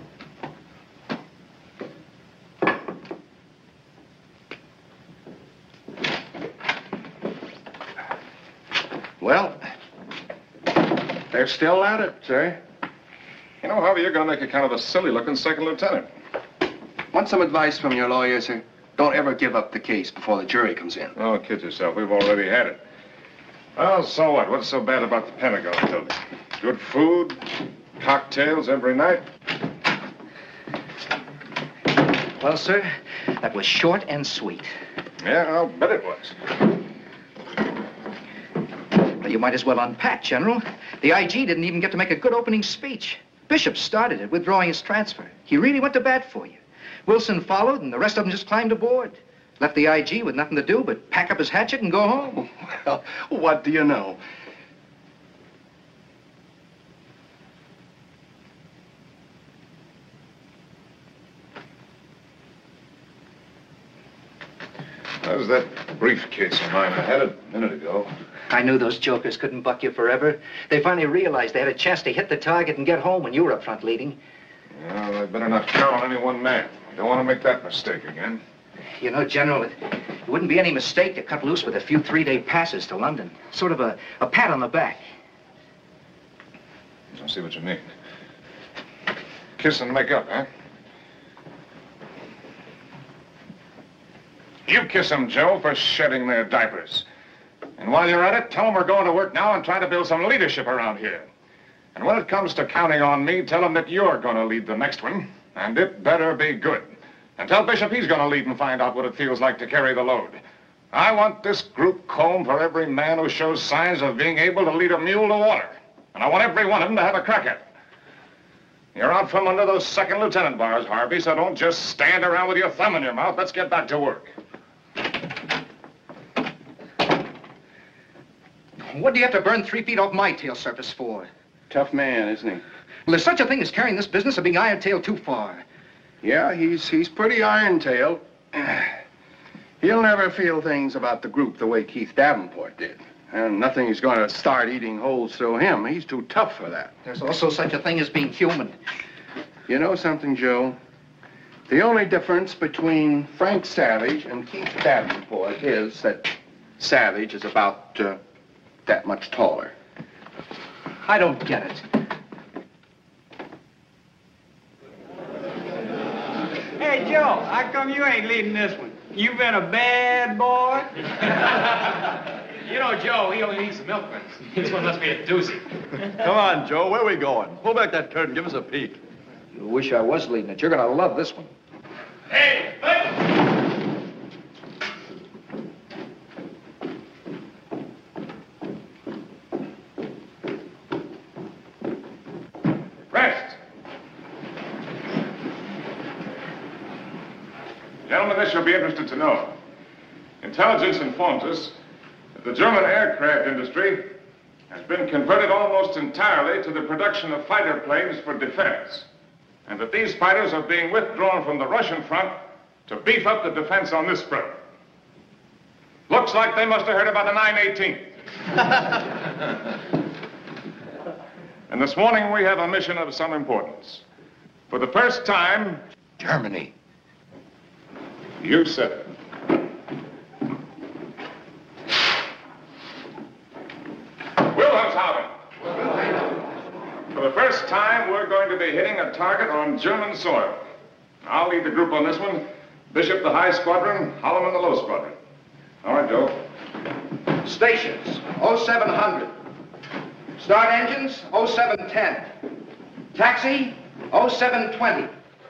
Well, they're still at it, sir. You know, Harvey, you're going to make a kind of a silly-looking second lieutenant. Want some advice from your lawyer, sir? Don't ever give up the case before the jury comes in. Oh, kid yourself. We've already had it. Well, so what? What's so bad about the Pentagon, Toby? Good food, cocktails every night. Well, sir, that was short and sweet. Yeah, I'll bet it was. Well, you might as well unpack, General. The I G didn't even get to make a good opening speech. Bishop started it, withdrawing his transfer. He really went to bat for you. Wilson followed, and the rest of them just climbed aboard. Left the I G with nothing to do but pack up his hatchet and go home. Well, what do you know? How's that briefcase of mine? I had it a minute ago. I knew those jokers couldn't buck you forever. They finally realized they had a chance to hit the target and get home when you were up front leading. Well, I better not count on any one man. I don't want to make that mistake again. You know, General, it, it wouldn't be any mistake to cut loose with a few three-day passes to London. Sort of a, a pat on the back. I see what you mean. Kiss and make up, huh? You kiss them, Joe, for shedding their diapers. And while you're at it, tell them we're going to work now and try to build some leadership around here. And when it comes to counting on me, tell them that you're going to lead the next one. And it better be good. And tell Bishop he's going to lead and find out what it feels like to carry the load. I want this group combed for every man who shows signs of being able to lead a mule to water. And I want every one of them to have a crack at it. You're out from under those second lieutenant bars, Harvey, so don't just stand around with your thumb in your mouth. Let's get back to work. What do you have to burn three feet off my tail surface for? Tough man, isn't he? Well, there's such a thing as carrying this business of being iron-tailed too far. Yeah, he's he's pretty iron-tailed. He'll never feel things about the group the way Keith Davenport did. And nothing is going to start eating holes through him. He's too tough for that. There's also such a thing as being human. You know something, Joe? The only difference between Frank Savage and Keith Davenport is that Savage is about uh, that much taller. I don't get it. Hey, Joe, how come you ain't leading this one? You been a bad boy? You know, Joe, he only needs some milk. This one must be a doozy. Come on, Joe, where are we going? Pull back that curtain, give us a peek. You wish I was leading it. You're gonna love this one. Hey, Rest. Gentlemen, this you'll be interested to know. Intelligence informs us that the German aircraft industry has been converted almost entirely to the production of fighter planes for defense, and that these fighters are being withdrawn from the Russian front to beef up the defense on this front. Looks like they must have heard about the nine eighteen. And this morning we have a mission of some importance. For the first time... Germany. You said it. Wilhelmshaven. first time, we're going to be hitting a target on German soil. I'll lead the group on this one. Bishop, the high squadron, Holloman, the low squadron. All right, Joe. Stations, oh seven hundred. Start engines, oh seven ten. Taxi, oh seven twenty.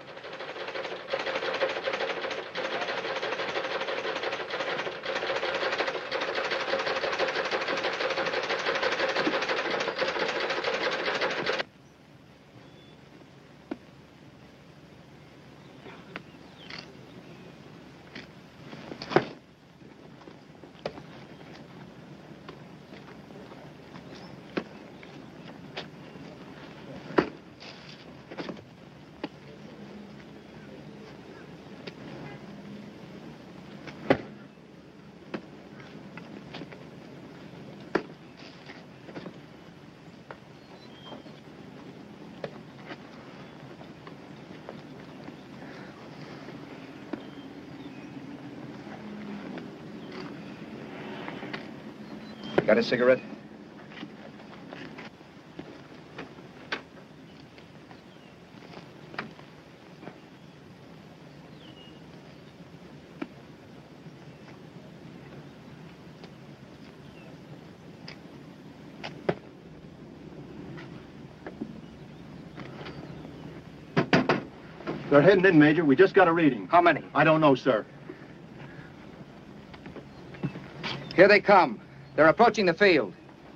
Got a cigarette? They're heading in, Major. We just got a reading. How many? I don't know, sir. Here they come. They're approaching the field.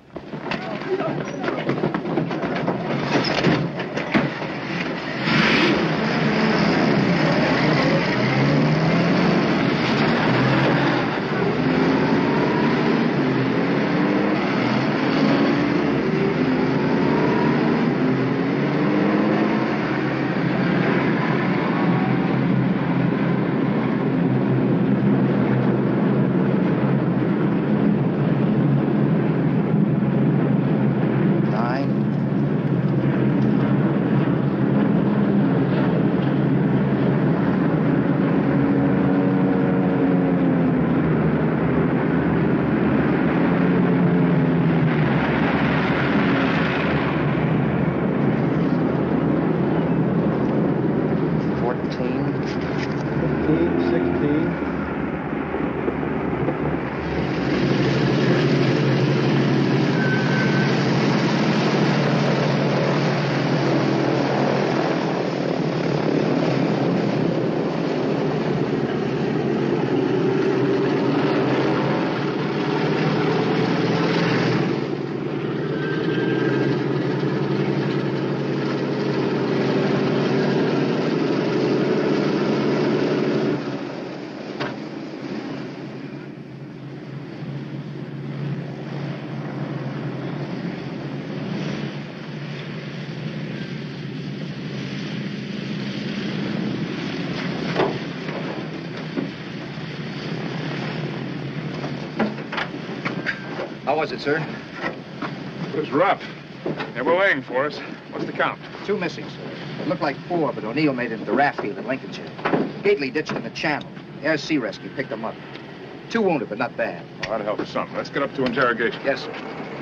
How was it, sir? It was rough. They were waiting for us. What's the count? Two missing, sir. It looked like four, but O'Neill made it to the raft field in Lincolnshire. Gately ditched in the channel. Air Sea Rescue picked them up. Two wounded, but not bad. Well, that'll help us some. Let's get up to interrogation. Yes, sir.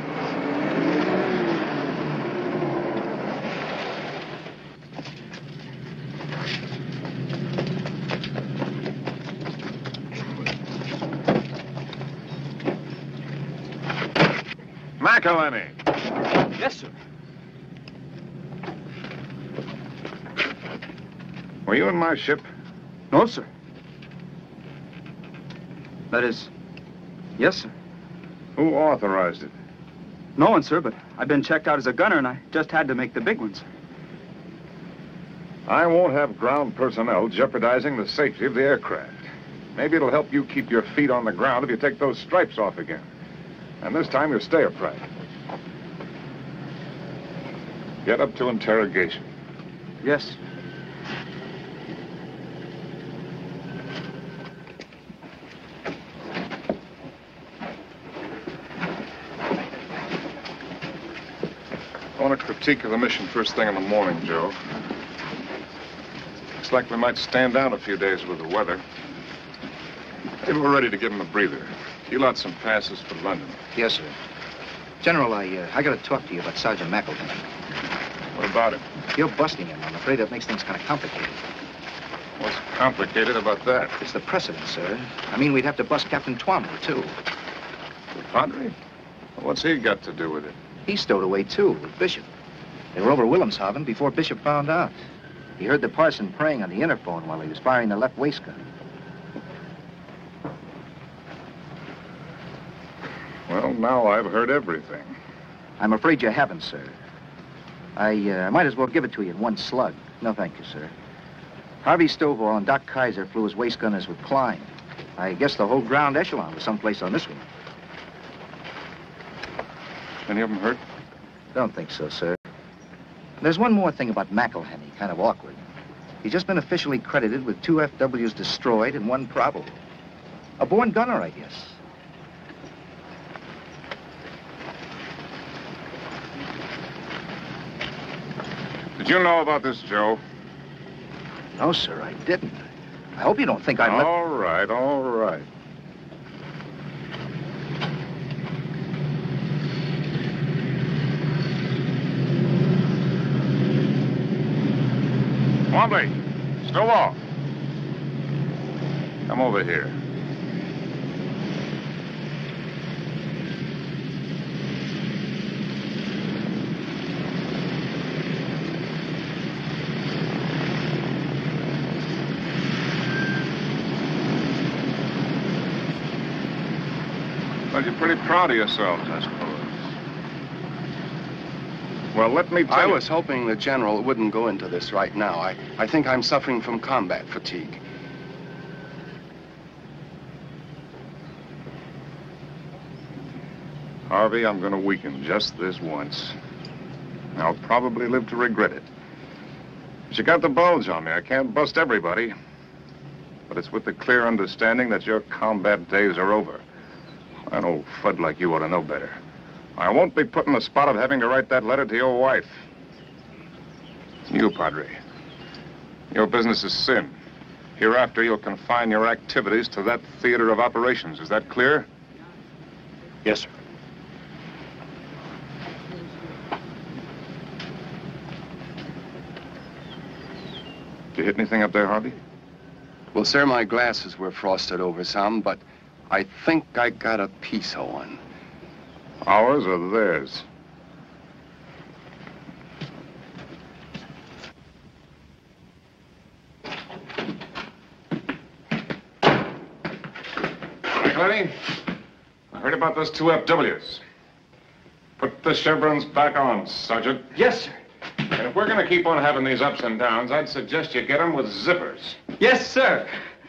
McElhenney. Yes, sir. Were you in my ship? No, sir. That is, yes, sir. Who authorized it? No one, sir, but I've been checked out as a gunner, and I just had to make the big ones. I won't have ground personnel jeopardizing the safety of the aircraft. Maybe it'll help you keep your feet on the ground if you take those stripes off again. And this time you'll stay upright. Get up to interrogation. Yes. I want a critique of the mission first thing in the morning, Joe. Looks like we might stand down a few days with the weather. Maybe we're ready to give him a breather. He'll out some passes for London. Yes, sir. General, I, uh, I gotta talk to you about Sergeant McElhenney. What about him? You're busting him. I'm afraid that makes things kind of complicated. What's complicated about that? It's the precedent, sir. I mean, we'd have to bust Captain Twombly, too. The Padre? What's he got to do with it? He stowed away, too, with Bishop. They were over Wilhelmshaven before Bishop found out. He heard the parson praying on the interphone while he was firing the left waistgun. Well, now I've heard everything. I'm afraid you haven't, sir. I uh, might as well give it to you in one slug. No, thank you, sir. Harvey Stovall and Doc Kaiser flew as waist gunners with Klein. I guess the whole ground echelon was someplace on this one. Any of them hurt? Don't think so, sir. There's one more thing about McElhenney, kind of awkward. He's just been officially credited with two F Ws destroyed and one probable. A born gunner, I guess. Did you know about this, Joe? No, sir, I didn't. I hope you don't think I'm... All right, all right. Twombly, Stovall. Come over here. Well, you're pretty proud of yourselves, I suppose. Well, let me tell I you... was hoping the General wouldn't go into this right now. I, I think I'm suffering from combat fatigue. Harvey, I'm going to weaken just this once. I'll probably live to regret it. But you got the bulge on me. I can't bust everybody. But it's with the clear understanding that your combat days are over. An old fud like you ought to know better. I won't be put in the spot of having to write that letter to your wife. You, Padre. Your business is sin. Hereafter, you'll confine your activities to that theater of operations. Is that clear? Yes, sir. Did you hit anything up there, Harvey? Well, sir, my glasses were frosted over some, but I think I got a piece of one. Ours or theirs? McElhenney, I heard about those two F Ws. Put the chevrons back on, Sergeant. Yes, sir. And if we're going to keep on having these ups and downs, I'd suggest you get them with zippers. Yes, sir.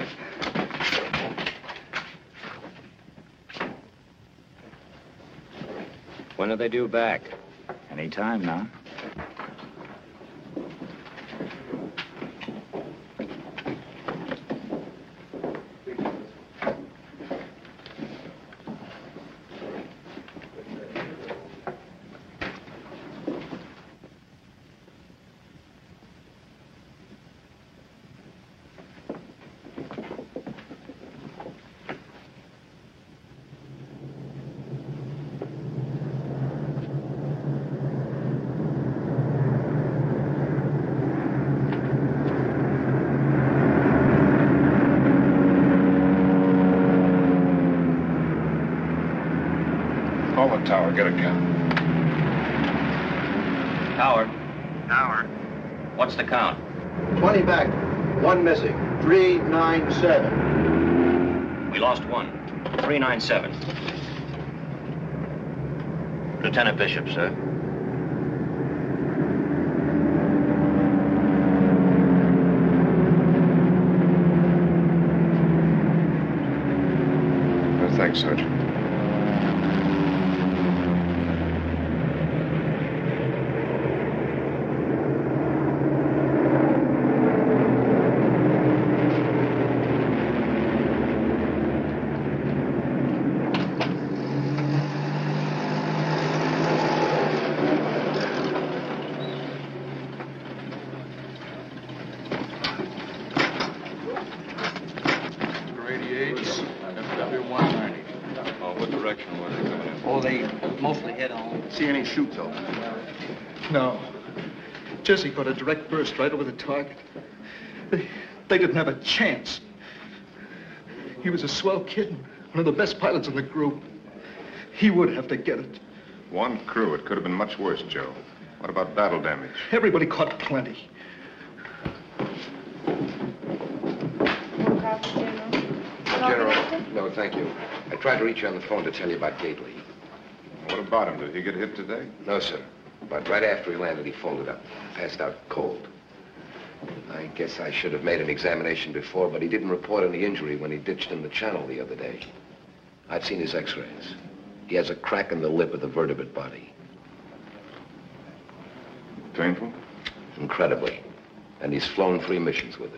When are they due back? Any time now. Call the tower, get a count. Tower, Tower. what's the count? twenty back, one missing, three nine seven. We lost one. three nine seven. Lieutenant Bishop, sir. Uh, thanks, Sergeant. See any chutes open? No. Jesse got a direct burst right over the target. They, they didn't have a chance. He was a swell kid, one of the best pilots in the group. He would have to get it. One crew. It could have been much worse, Joe. What about battle damage? Everybody caught plenty. General, no, thank you. I tried to reach you on the phone to tell you about Gately. What about him? Did he get hit today? No, sir. But right after he landed, he folded up, passed out cold. I guess I should have made an examination before, but he didn't report any injury when he ditched in the channel the other day. I've seen his x-rays. He has a crack in the lip of the vertebrate body. Painful? Incredibly. And he's flown three missions with it.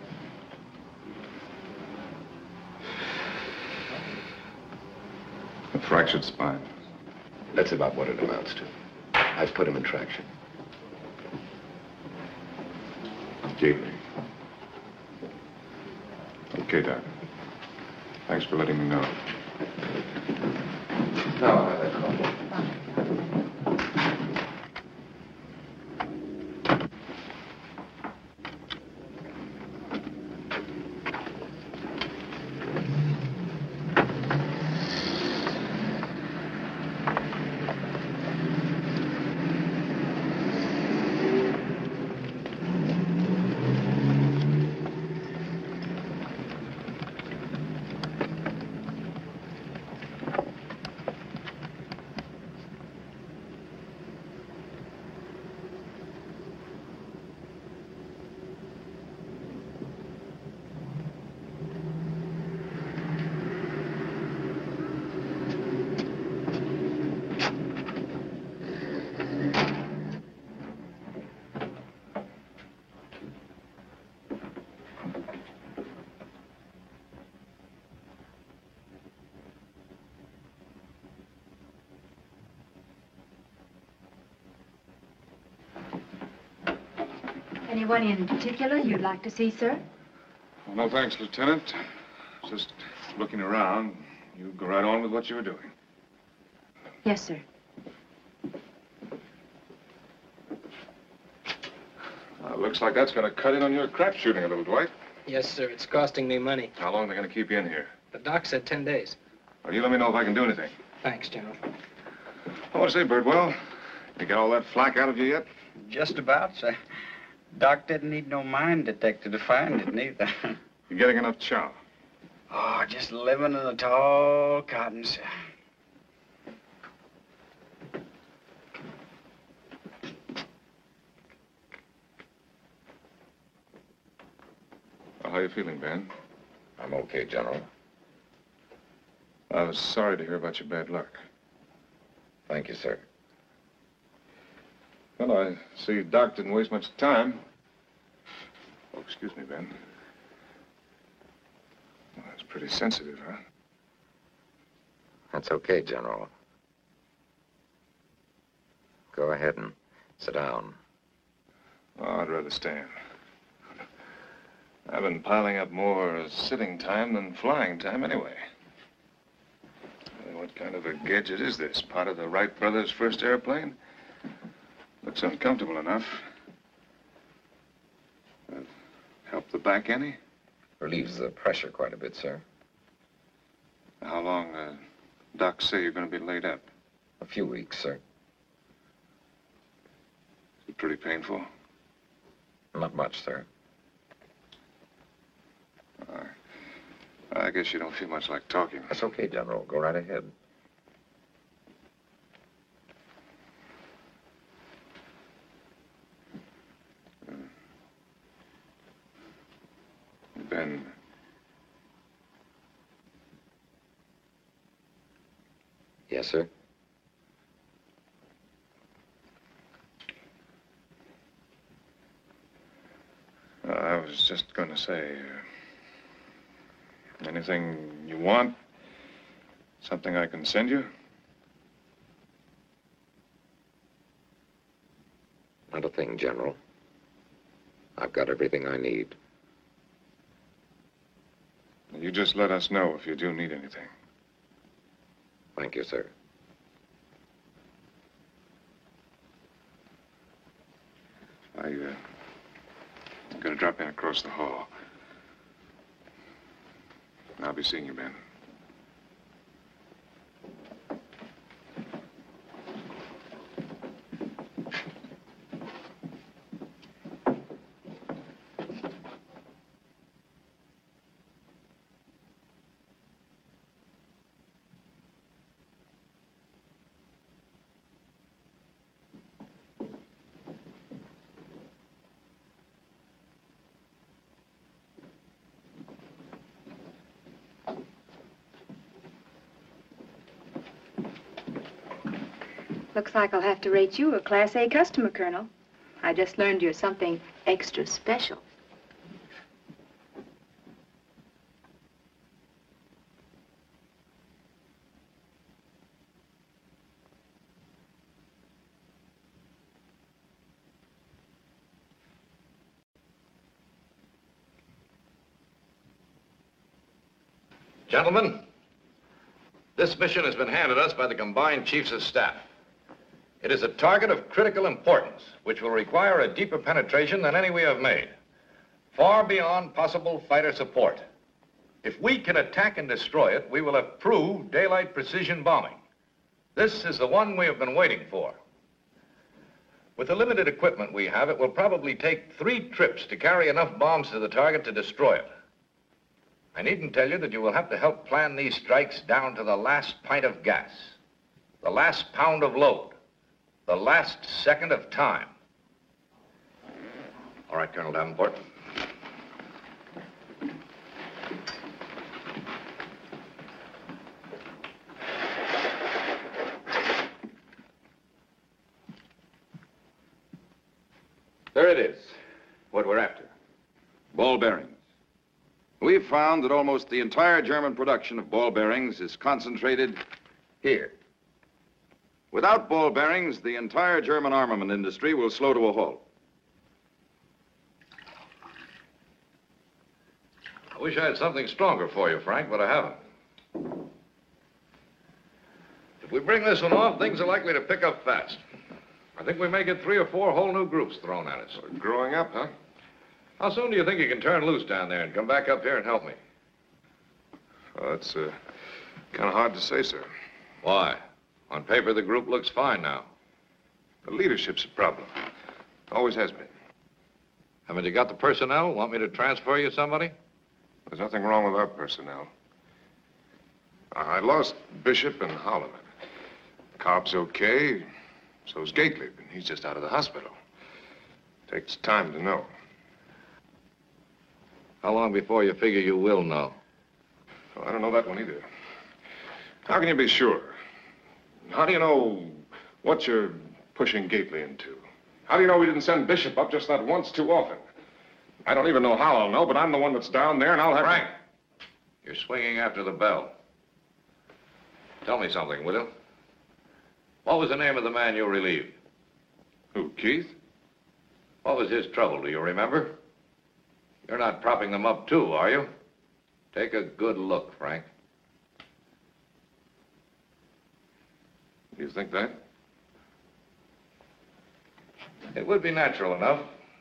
A fractured spine. That's about what it amounts to. I've put him in traction. Gately. Okay, Doc. Thanks for letting me know. No, I'll have that call. Anyone in particular you'd like to see, sir? Well, no thanks, Lieutenant. Just looking around. You go right on with what you were doing. Yes, sir. Well, looks like that's going to cut in on your crap shooting a little, Dwight. Yes, sir. It's costing me money. How long are they going to keep you in here? The doc said ten days. Well, you let me know if I can do anything. Thanks, General. I want to say, Birdwell, you got all that flack out of you yet? Just about, sir. Doc didn't need no mine detector to find it, neither. You getting enough chow? Oh, just living in the tall cotton, sir. Well, how you feeling, Ben? I'm okay, General. I was sorry to hear about your bad luck. Thank you, sir. Well, I see Doc didn't waste much time. Oh, excuse me, Ben. Well, that's pretty sensitive, huh? That's okay, General. Go ahead and sit down. Oh, I'd rather stand. I've been piling up more sitting time than flying time anyway. What kind of a gadget is this? Part of the Wright brothers' first airplane? Looks uncomfortable enough. Uh, help the back any? Relieves the pressure quite a bit, sir. How long, uh, Doc say you're going to be laid up? A few weeks, sir. Is it pretty painful? Not much, sir. Uh, I guess you don't feel much like talking. That's okay, General. Go right ahead. Ben. Yes, sir. Uh, I was just going to say, uh, anything you want? Something I can send you? Not a thing, General. I've got everything I need. You just let us know if you do need anything. Thank you, sir. I, uh, gotta drop in across the hall. I'll be seeing you, Ben. Looks like I'll have to rate you a Class A customer, Colonel. I just learned you're something extra special. Gentlemen, this mission has been handed us by the combined chiefs of staff. It is a target of critical importance, which will require a deeper penetration than any we have made, far beyond possible fighter support. If we can attack and destroy it, we will have proved daylight precision bombing. This is the one we have been waiting for. With the limited equipment we have, it will probably take three trips to carry enough bombs to the target to destroy it. I needn't tell you that you will have to help plan these strikes down to the last pint of gas, the last pound of load, the last second of time. All right, Colonel Davenport. There it is, what we're after. Ball bearings. We've found that almost the entire German production of ball bearings is concentrated here. Without ball bearings, the entire German armament industry will slow to a halt. I wish I had something stronger for you, Frank, but I haven't. If we bring this one off, things are likely to pick up fast. I think we may get three or four whole new groups thrown at us. Growing up, huh? How soon do you think you can turn loose down there and come back up here and help me? Well, that's uh, kind of hard to say, sir. Why? On paper, the group looks fine now. The leadership's a problem. Always has been. Haven't you got the personnel? Want me to transfer you somebody? There's nothing wrong with our personnel. I lost Bishop and Holloman. Cobb's okay. So's Gately, and he's just out of the hospital. Takes time to know. How long before you figure you will know? Well, I don't know that one either. How can you be sure? How do you know what you're pushing Gately into? How do you know we didn't send Bishop up just that once too often? I don't even know how I'll know, but I'm the one that's down there, and I'll have... Frank, you're swinging after the bell. Tell me something, will you? What was the name of the man you relieved? Who, Keith? What was his trouble, do you remember? You're not propping them up too, are you? Take a good look, Frank. You think that? It would be natural enough.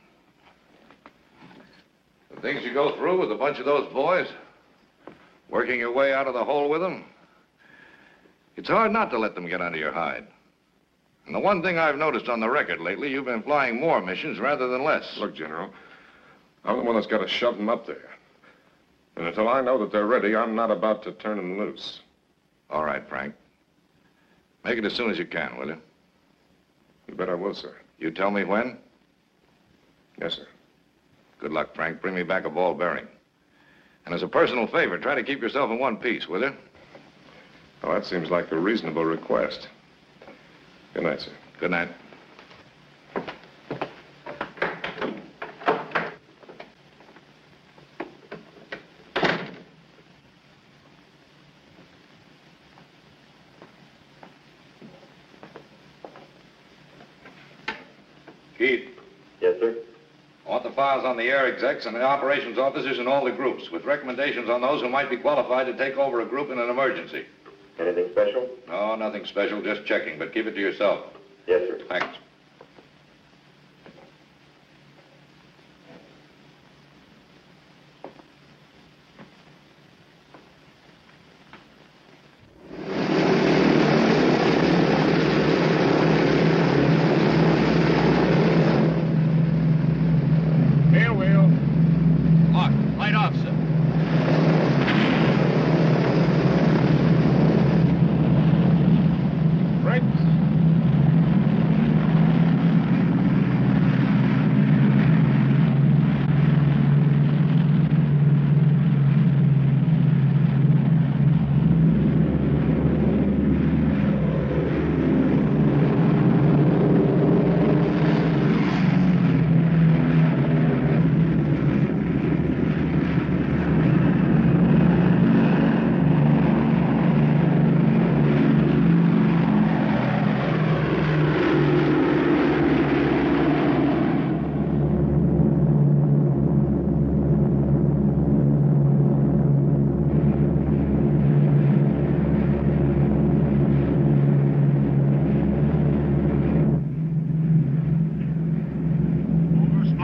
The things you go through with a bunch of those boys, working your way out of the hole with them, it's hard not to let them get under your hide. And the one thing I've noticed on the record lately, you've been flying more missions rather than less. Look, General, I'm the one that's got to shove them up there. And until I know that they're ready, I'm not about to turn them loose. All right, Frank. Make it as soon as you can, will you? You bet I will, sir. You tell me when? Yes, sir. Good luck, Frank. Bring me back a ball bearing. And as a personal favor, try to keep yourself in one piece, will you? Well, that seems like a reasonable request. Good night, sir. Good night. Keith. Yes, sir. I want the files on the air execs and the operations officers in all the groups, with recommendations on those who might be qualified to take over a group in an emergency. Anything special? No, nothing special, just checking, but keep it to yourself. Yes, sir. Thanks.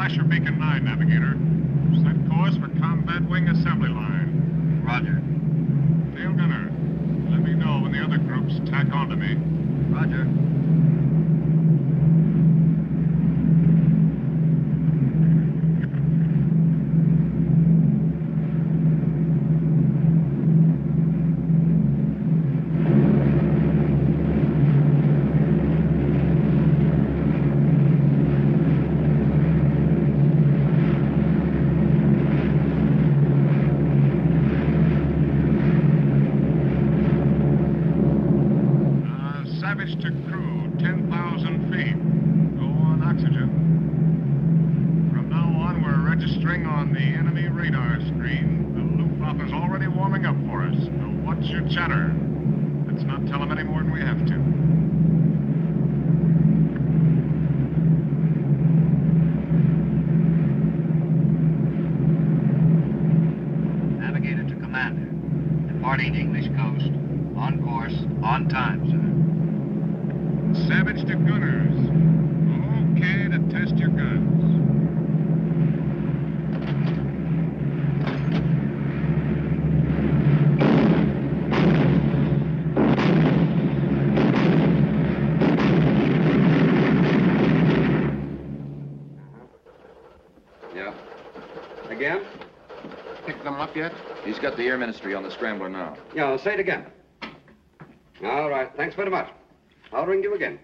Flasher Beacon nine, Navigator. Set course for Combat Wing Assembly Line. Roger. Tail gunner, let me know when the other groups tack onto me. Roger. Savage to crew, ten thousand feet. Go on oxygen. From now on, we're registering on the enemy radar screen. The Luftwaffe's already warming up for us. So what's your chatter? Let's not tell them any more than we have to. Navigator to Commander. Departing English coast. On course, on time, sir. Savage to gunners. Okay to test your guns. Yeah. Again? Picked them up yet? He's got the Air Ministry on the scrambler now. Yeah, I'll say it again. All right, thanks very much. I'll ring you again.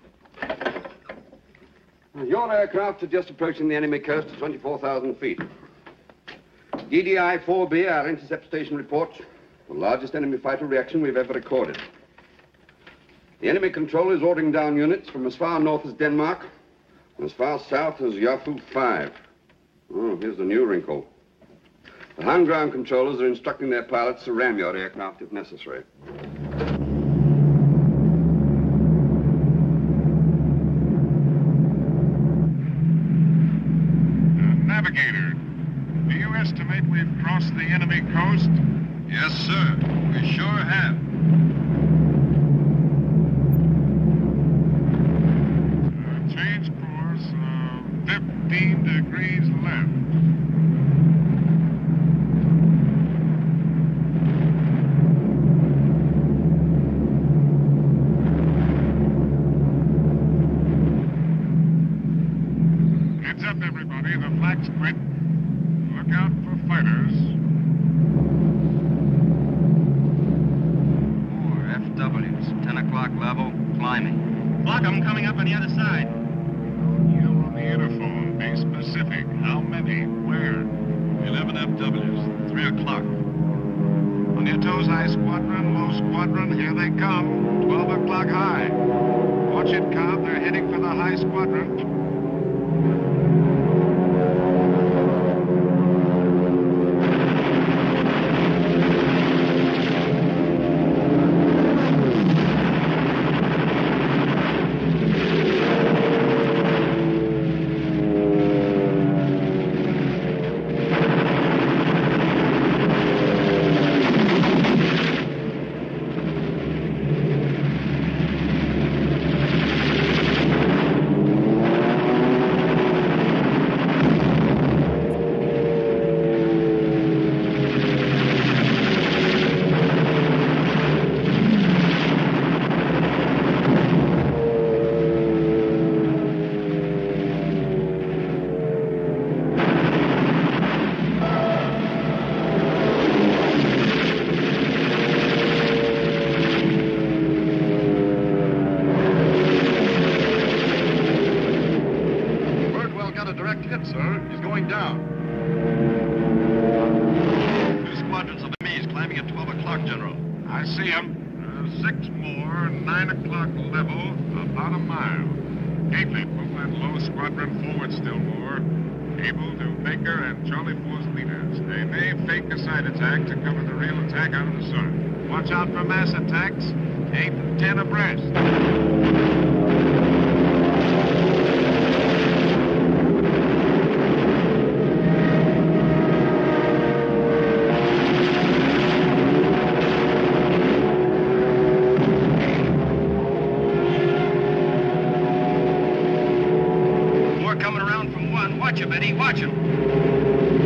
Your aircraft are just approaching the enemy coast at twenty-four thousand feet. E D I four B, our intercept station reports the largest enemy fighter reaction we've ever recorded. The enemy controller is ordering down units from as far north as Denmark and as far south as Yafu five. Oh, here's the new wrinkle. The Han ground controllers are instructing their pilots to ram your aircraft if necessary. Navigator, do you estimate we've crossed the enemy coast? Yes, sir. We sure have. Uh, change course, uh, fifteen degrees left. Heads up, everybody. The flag's quit. Look out for fighters. Four F Ws, ten o'clock level, climbing. Block 'em coming up on the other side. You on the interphone. Be specific. How many? Where? eleven F Ws, three o'clock. On your toes, high squadron, low squadron. Here they come. twelve o'clock high. Watch it, Cobb. They're heading for the high squadron. Watch out for mass attacks. Eight and ten abreast. More coming around from one. Watch Watch him, Eddie. Watch him.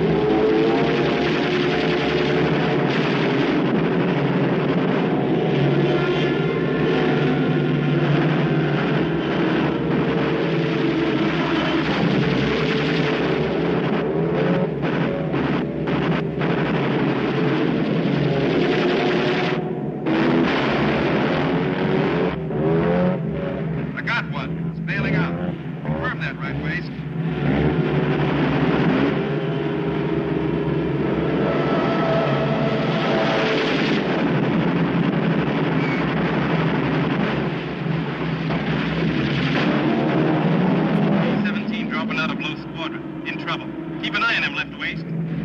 I got one. It's bailing out. Confirm that, right waist. seventeen dropping out of Blue Squadron. In trouble. Keep an eye on him, left waist.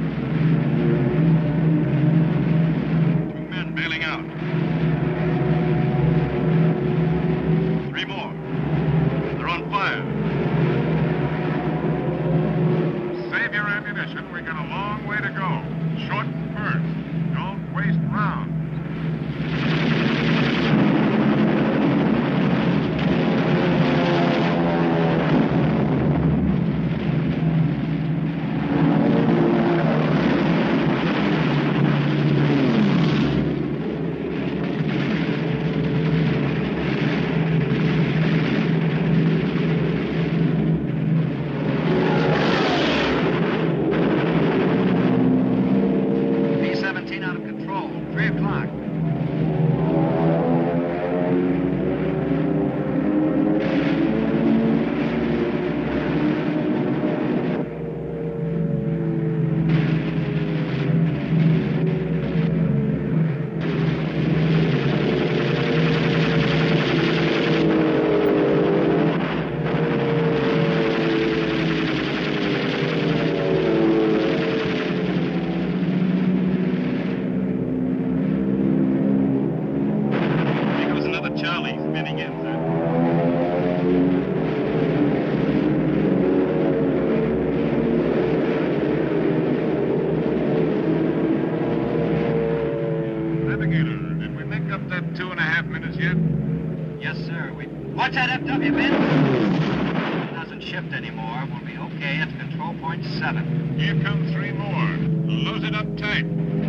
Two men bailing out. Three more. They're on fire. Save your ammunition. We got a long way to go. Shorten first. Don't waste rounds. B seventeen out of control. Three o'clock. There goes another Charlie spinning in, sir. Navigator, did we make up that two and a half minutes yet? Yes, sir. We... Watch that F W, Ben. If it doesn't shift anymore, we'll be okay at control point seven. Here come three more. Load it up tight.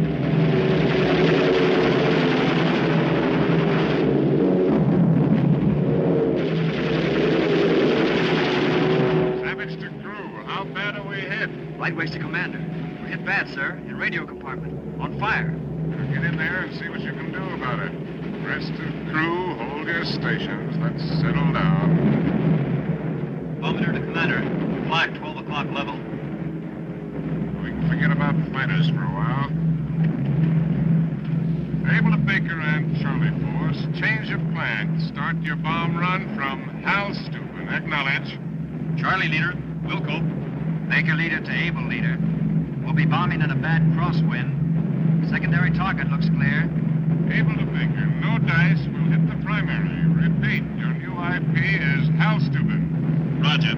Savage to crew. How bad are we hit? Right waist to commander. We're hit bad, sir. In radio compartment. On fire. Now get in there and see what you can do about it. Rest of crew, hold your stations. Let's settle down. Bombardier to commander. Flag twelve o'clock level. We can forget about fighters for a while. Able to Baker and Charlie Force, change of plan. Start your bomb run from Hal Steuben. Acknowledge. Charlie leader, Wilco. Baker leader to Able leader. We'll be bombing in a bad crosswind. Secondary target looks clear. Able to Baker, no dice. We'll hit the primary. Repeat, your new I P is Hal Steuben. Roger.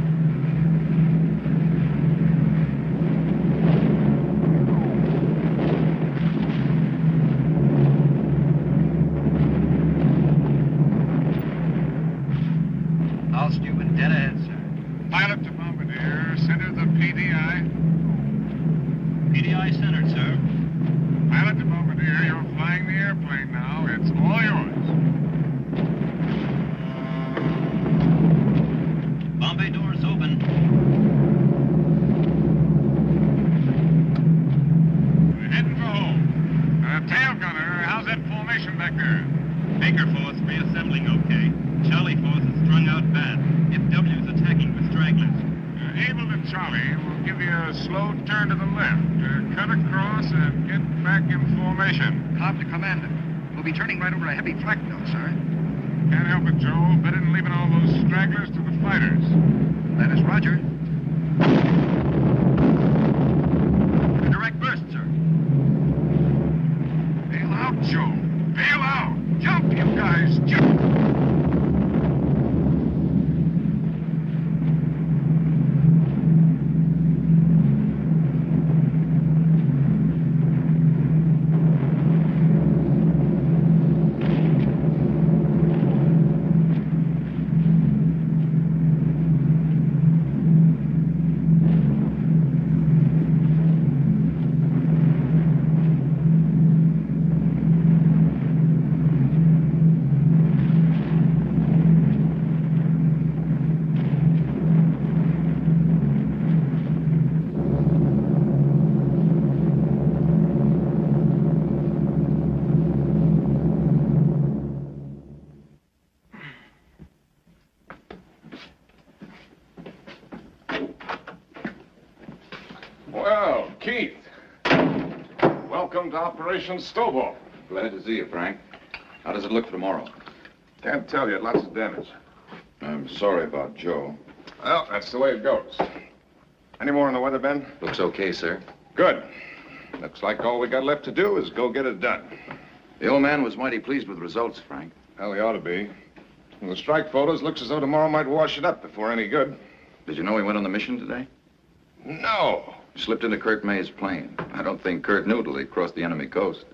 Hal Steuben, dead ahead, sir. Pilot to Bombardier, center the P D I. P D I centered, sir. Pilot to Bombardier, you're flying the airplane now. It's all yours. Bombay doors open. We're heading for home. Uh, tail gunner, how's that formation back there? Baker force reassembling okay. Charlie force is strung out bad. F W's attacking with stragglers. Uh, Able to Charlie will give you a slow turn to the left. Uh, cut across and get back in formation. Cobb to commander. We'll be turning right over a heavy flak though, sir. Can't help it, Joe. Better than leaving all those stragglers to the fighters. That is Roger. A direct burst, sir. Bail out, Joe. Bail out. Jump, you guys. Jump. Well, Keith. Welcome to Operation Snowball. Glad to see you, Frank. How does it look for tomorrow? Can't tell you. Lots of damage. I'm sorry about Joe. Well, that's the way it goes. Any more on the weather, Ben? Looks okay, sir. Good. Looks like all we got left to do is go get it done. The old man was mighty pleased with the results, Frank. Hell, he ought to be. From the strike photos, looks as though tomorrow might wash it up before any good. Did you know he went on the mission today? No. He slipped into Kurt May's plane. I don't think Kurt knew till he crossed the enemy coast.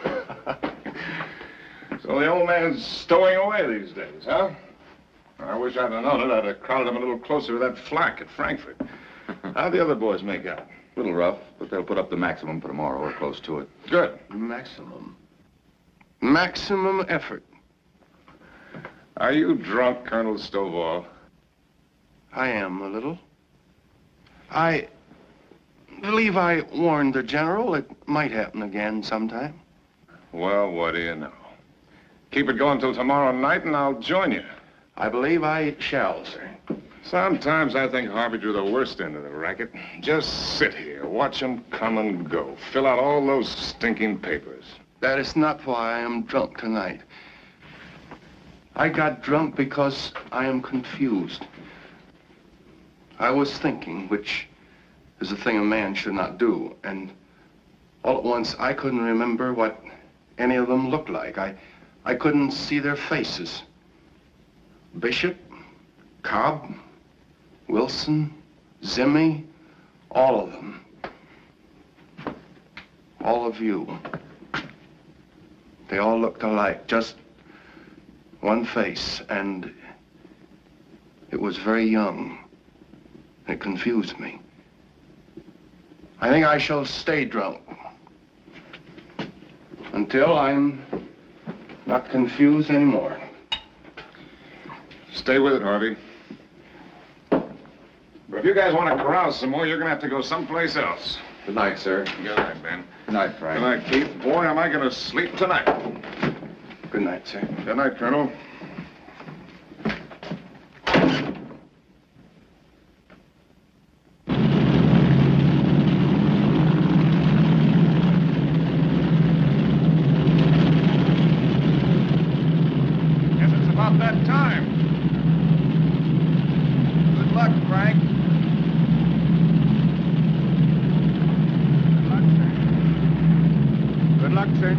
So the old man's stowing away these days, huh? I wish I'd have known it. I'd have crowded him a little closer to that flak at Frankfurt. How'd the other boys make out? A little rough, but they'll put up the maximum for tomorrow or close to it. Good. Maximum. Maximum effort. Are you drunk, Colonel Stovall? I am a little. I believe I warned the general it might happen again sometime. Well, what do you know? Keep it going till tomorrow night and I'll join you. I believe I shall, sir. Sometimes I think Harvey drew the worst end of the racket. Just sit here, watch them come and go. Fill out all those stinking papers. That is not why I am drunk tonight. I got drunk because I am confused. I was thinking, which is a thing a man should not do, and all at once I couldn't remember what any of them looked like. I, I couldn't see their faces. Bishop, Cobb, Wilson, Zimmy, all of them. All of you. They all looked alike, just one face, and it was very young. It confused me. I think I shall stay drunk until I'm not confused anymore. Stay with it, Harvey. But if you guys want to carouse some more, you're going to have to go someplace else. Good night, sir. Good night, Ben. Good night, Frank. Good night, Keith. Boy, am I going to sleep tonight. Good night, sir. Good night, Colonel. Guess it's about that time. Good luck, Frank. Good luck, sir.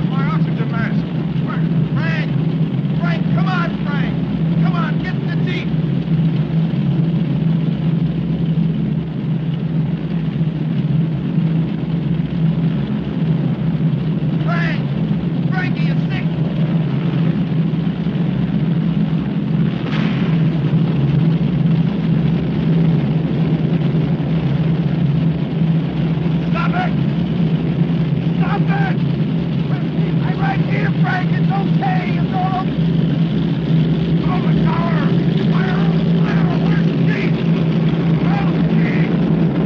Frank, come on, Frank! Come on, get in the jeep! Frank, it's okay. It's all okay. Pull the tower. Fire! Fire! Where's Keith? Where's Keith?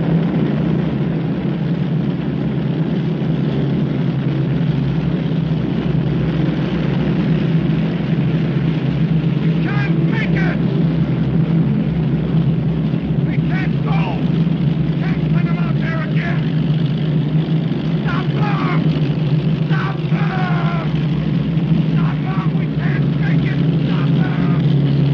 We can't make it! We can't go! Can't bring them out there again! Stop them! Stop them! Stop them! We can't make it! Stop them!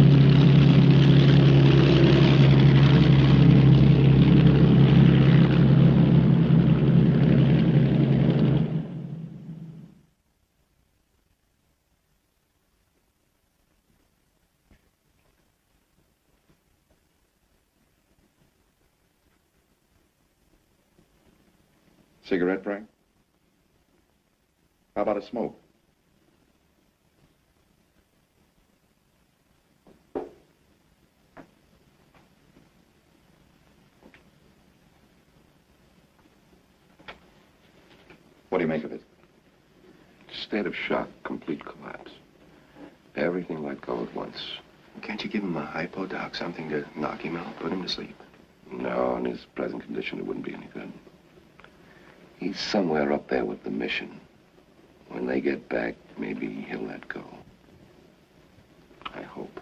Cigarette, Frank? How about a smoke? What do you make of it? State of shock, complete collapse. Everything let go at once. Can't you give him a hypo, Doc? Something to knock him out, put him to sleep? No, in his present condition, it wouldn't be any good. He's somewhere up there with the mission. When they get back, maybe he'll let go. I hope.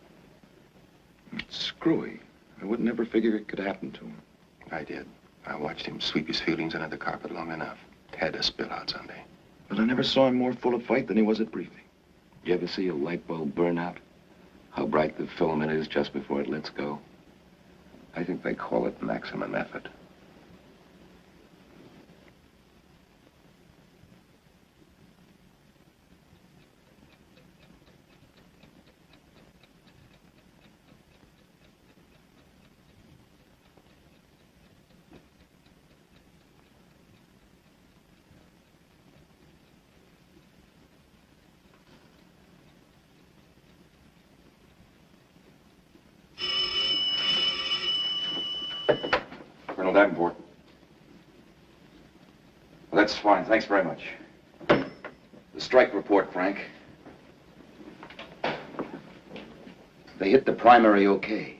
It's screwy. I would never figure it could happen to him. I did. I watched him sweep his feelings under the carpet long enough. Had to spill out someday. But I never saw him more full of fight than he was at briefing. You ever see a light bulb burn out? How bright the filament is just before it lets go? I think they call it maximum effort. Colonel Davenport. Well, that's fine. Thanks very much. The strike report, Frank. They hit the primary okay.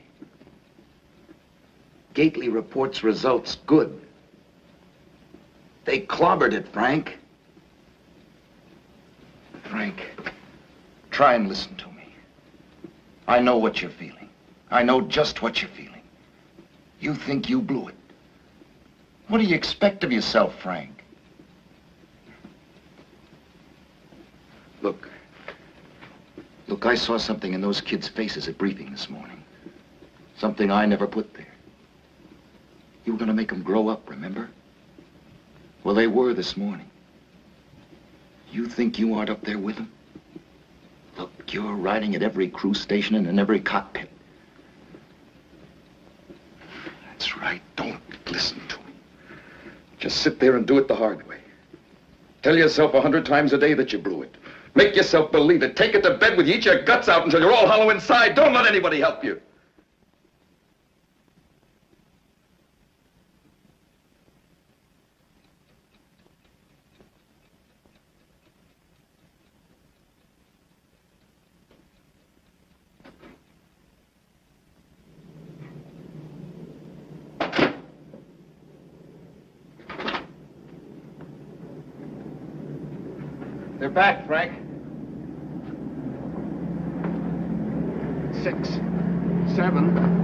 Gately reports results good. They clobbered it, Frank. Frank, try and listen to me. I know what you're feeling. I know just what you're feeling. You think you blew it. What do you expect of yourself, Frank? Look. Look, I saw something in those kids' faces at briefing this morning. Something I never put there. You were gonna make them grow up, remember? Well, they were this morning. You think you aren't up there with them? Look, you're riding at every crew station and in every cockpit. That's right. Don't listen to me. Just sit there and do it the hard way. Tell yourself a hundred times a day that you blew it. Make yourself believe it. Take it to bed with you. Eat your guts out until you're all hollow inside. Don't let anybody help you. They're back, Frank. Six. Seven.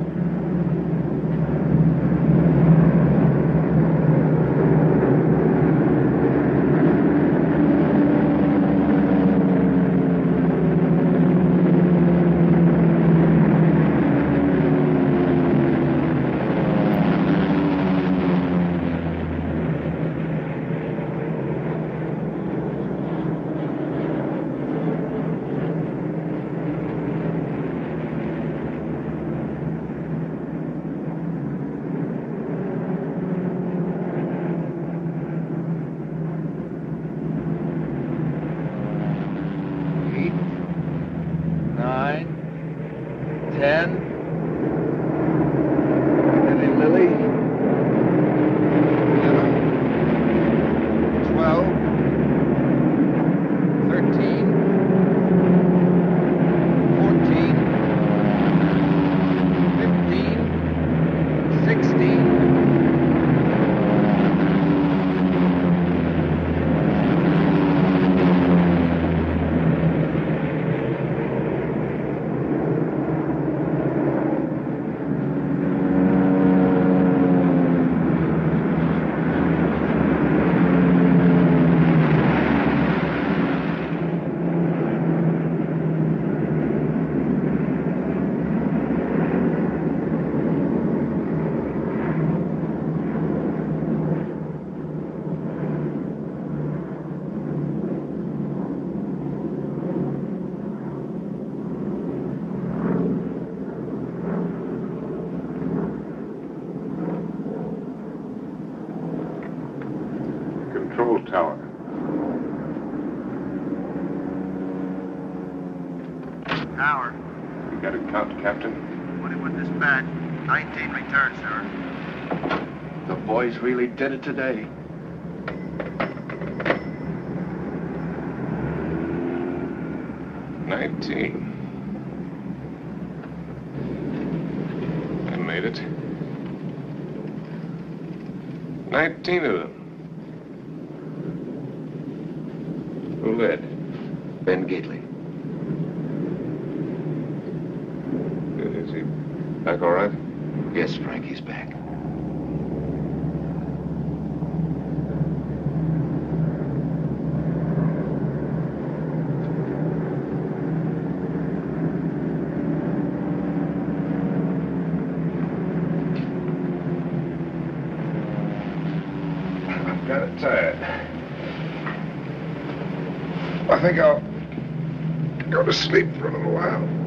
hour. You got it count, Captain? twenty-one dispatch. nineteen return, sir. The boys really did it today. Nineteen. I made it. Nineteen of them. Who led? Ben Gately. Is he back all right? Yes, Frank, he's back. I'm kind of tired. I think I'll go to sleep for a little while.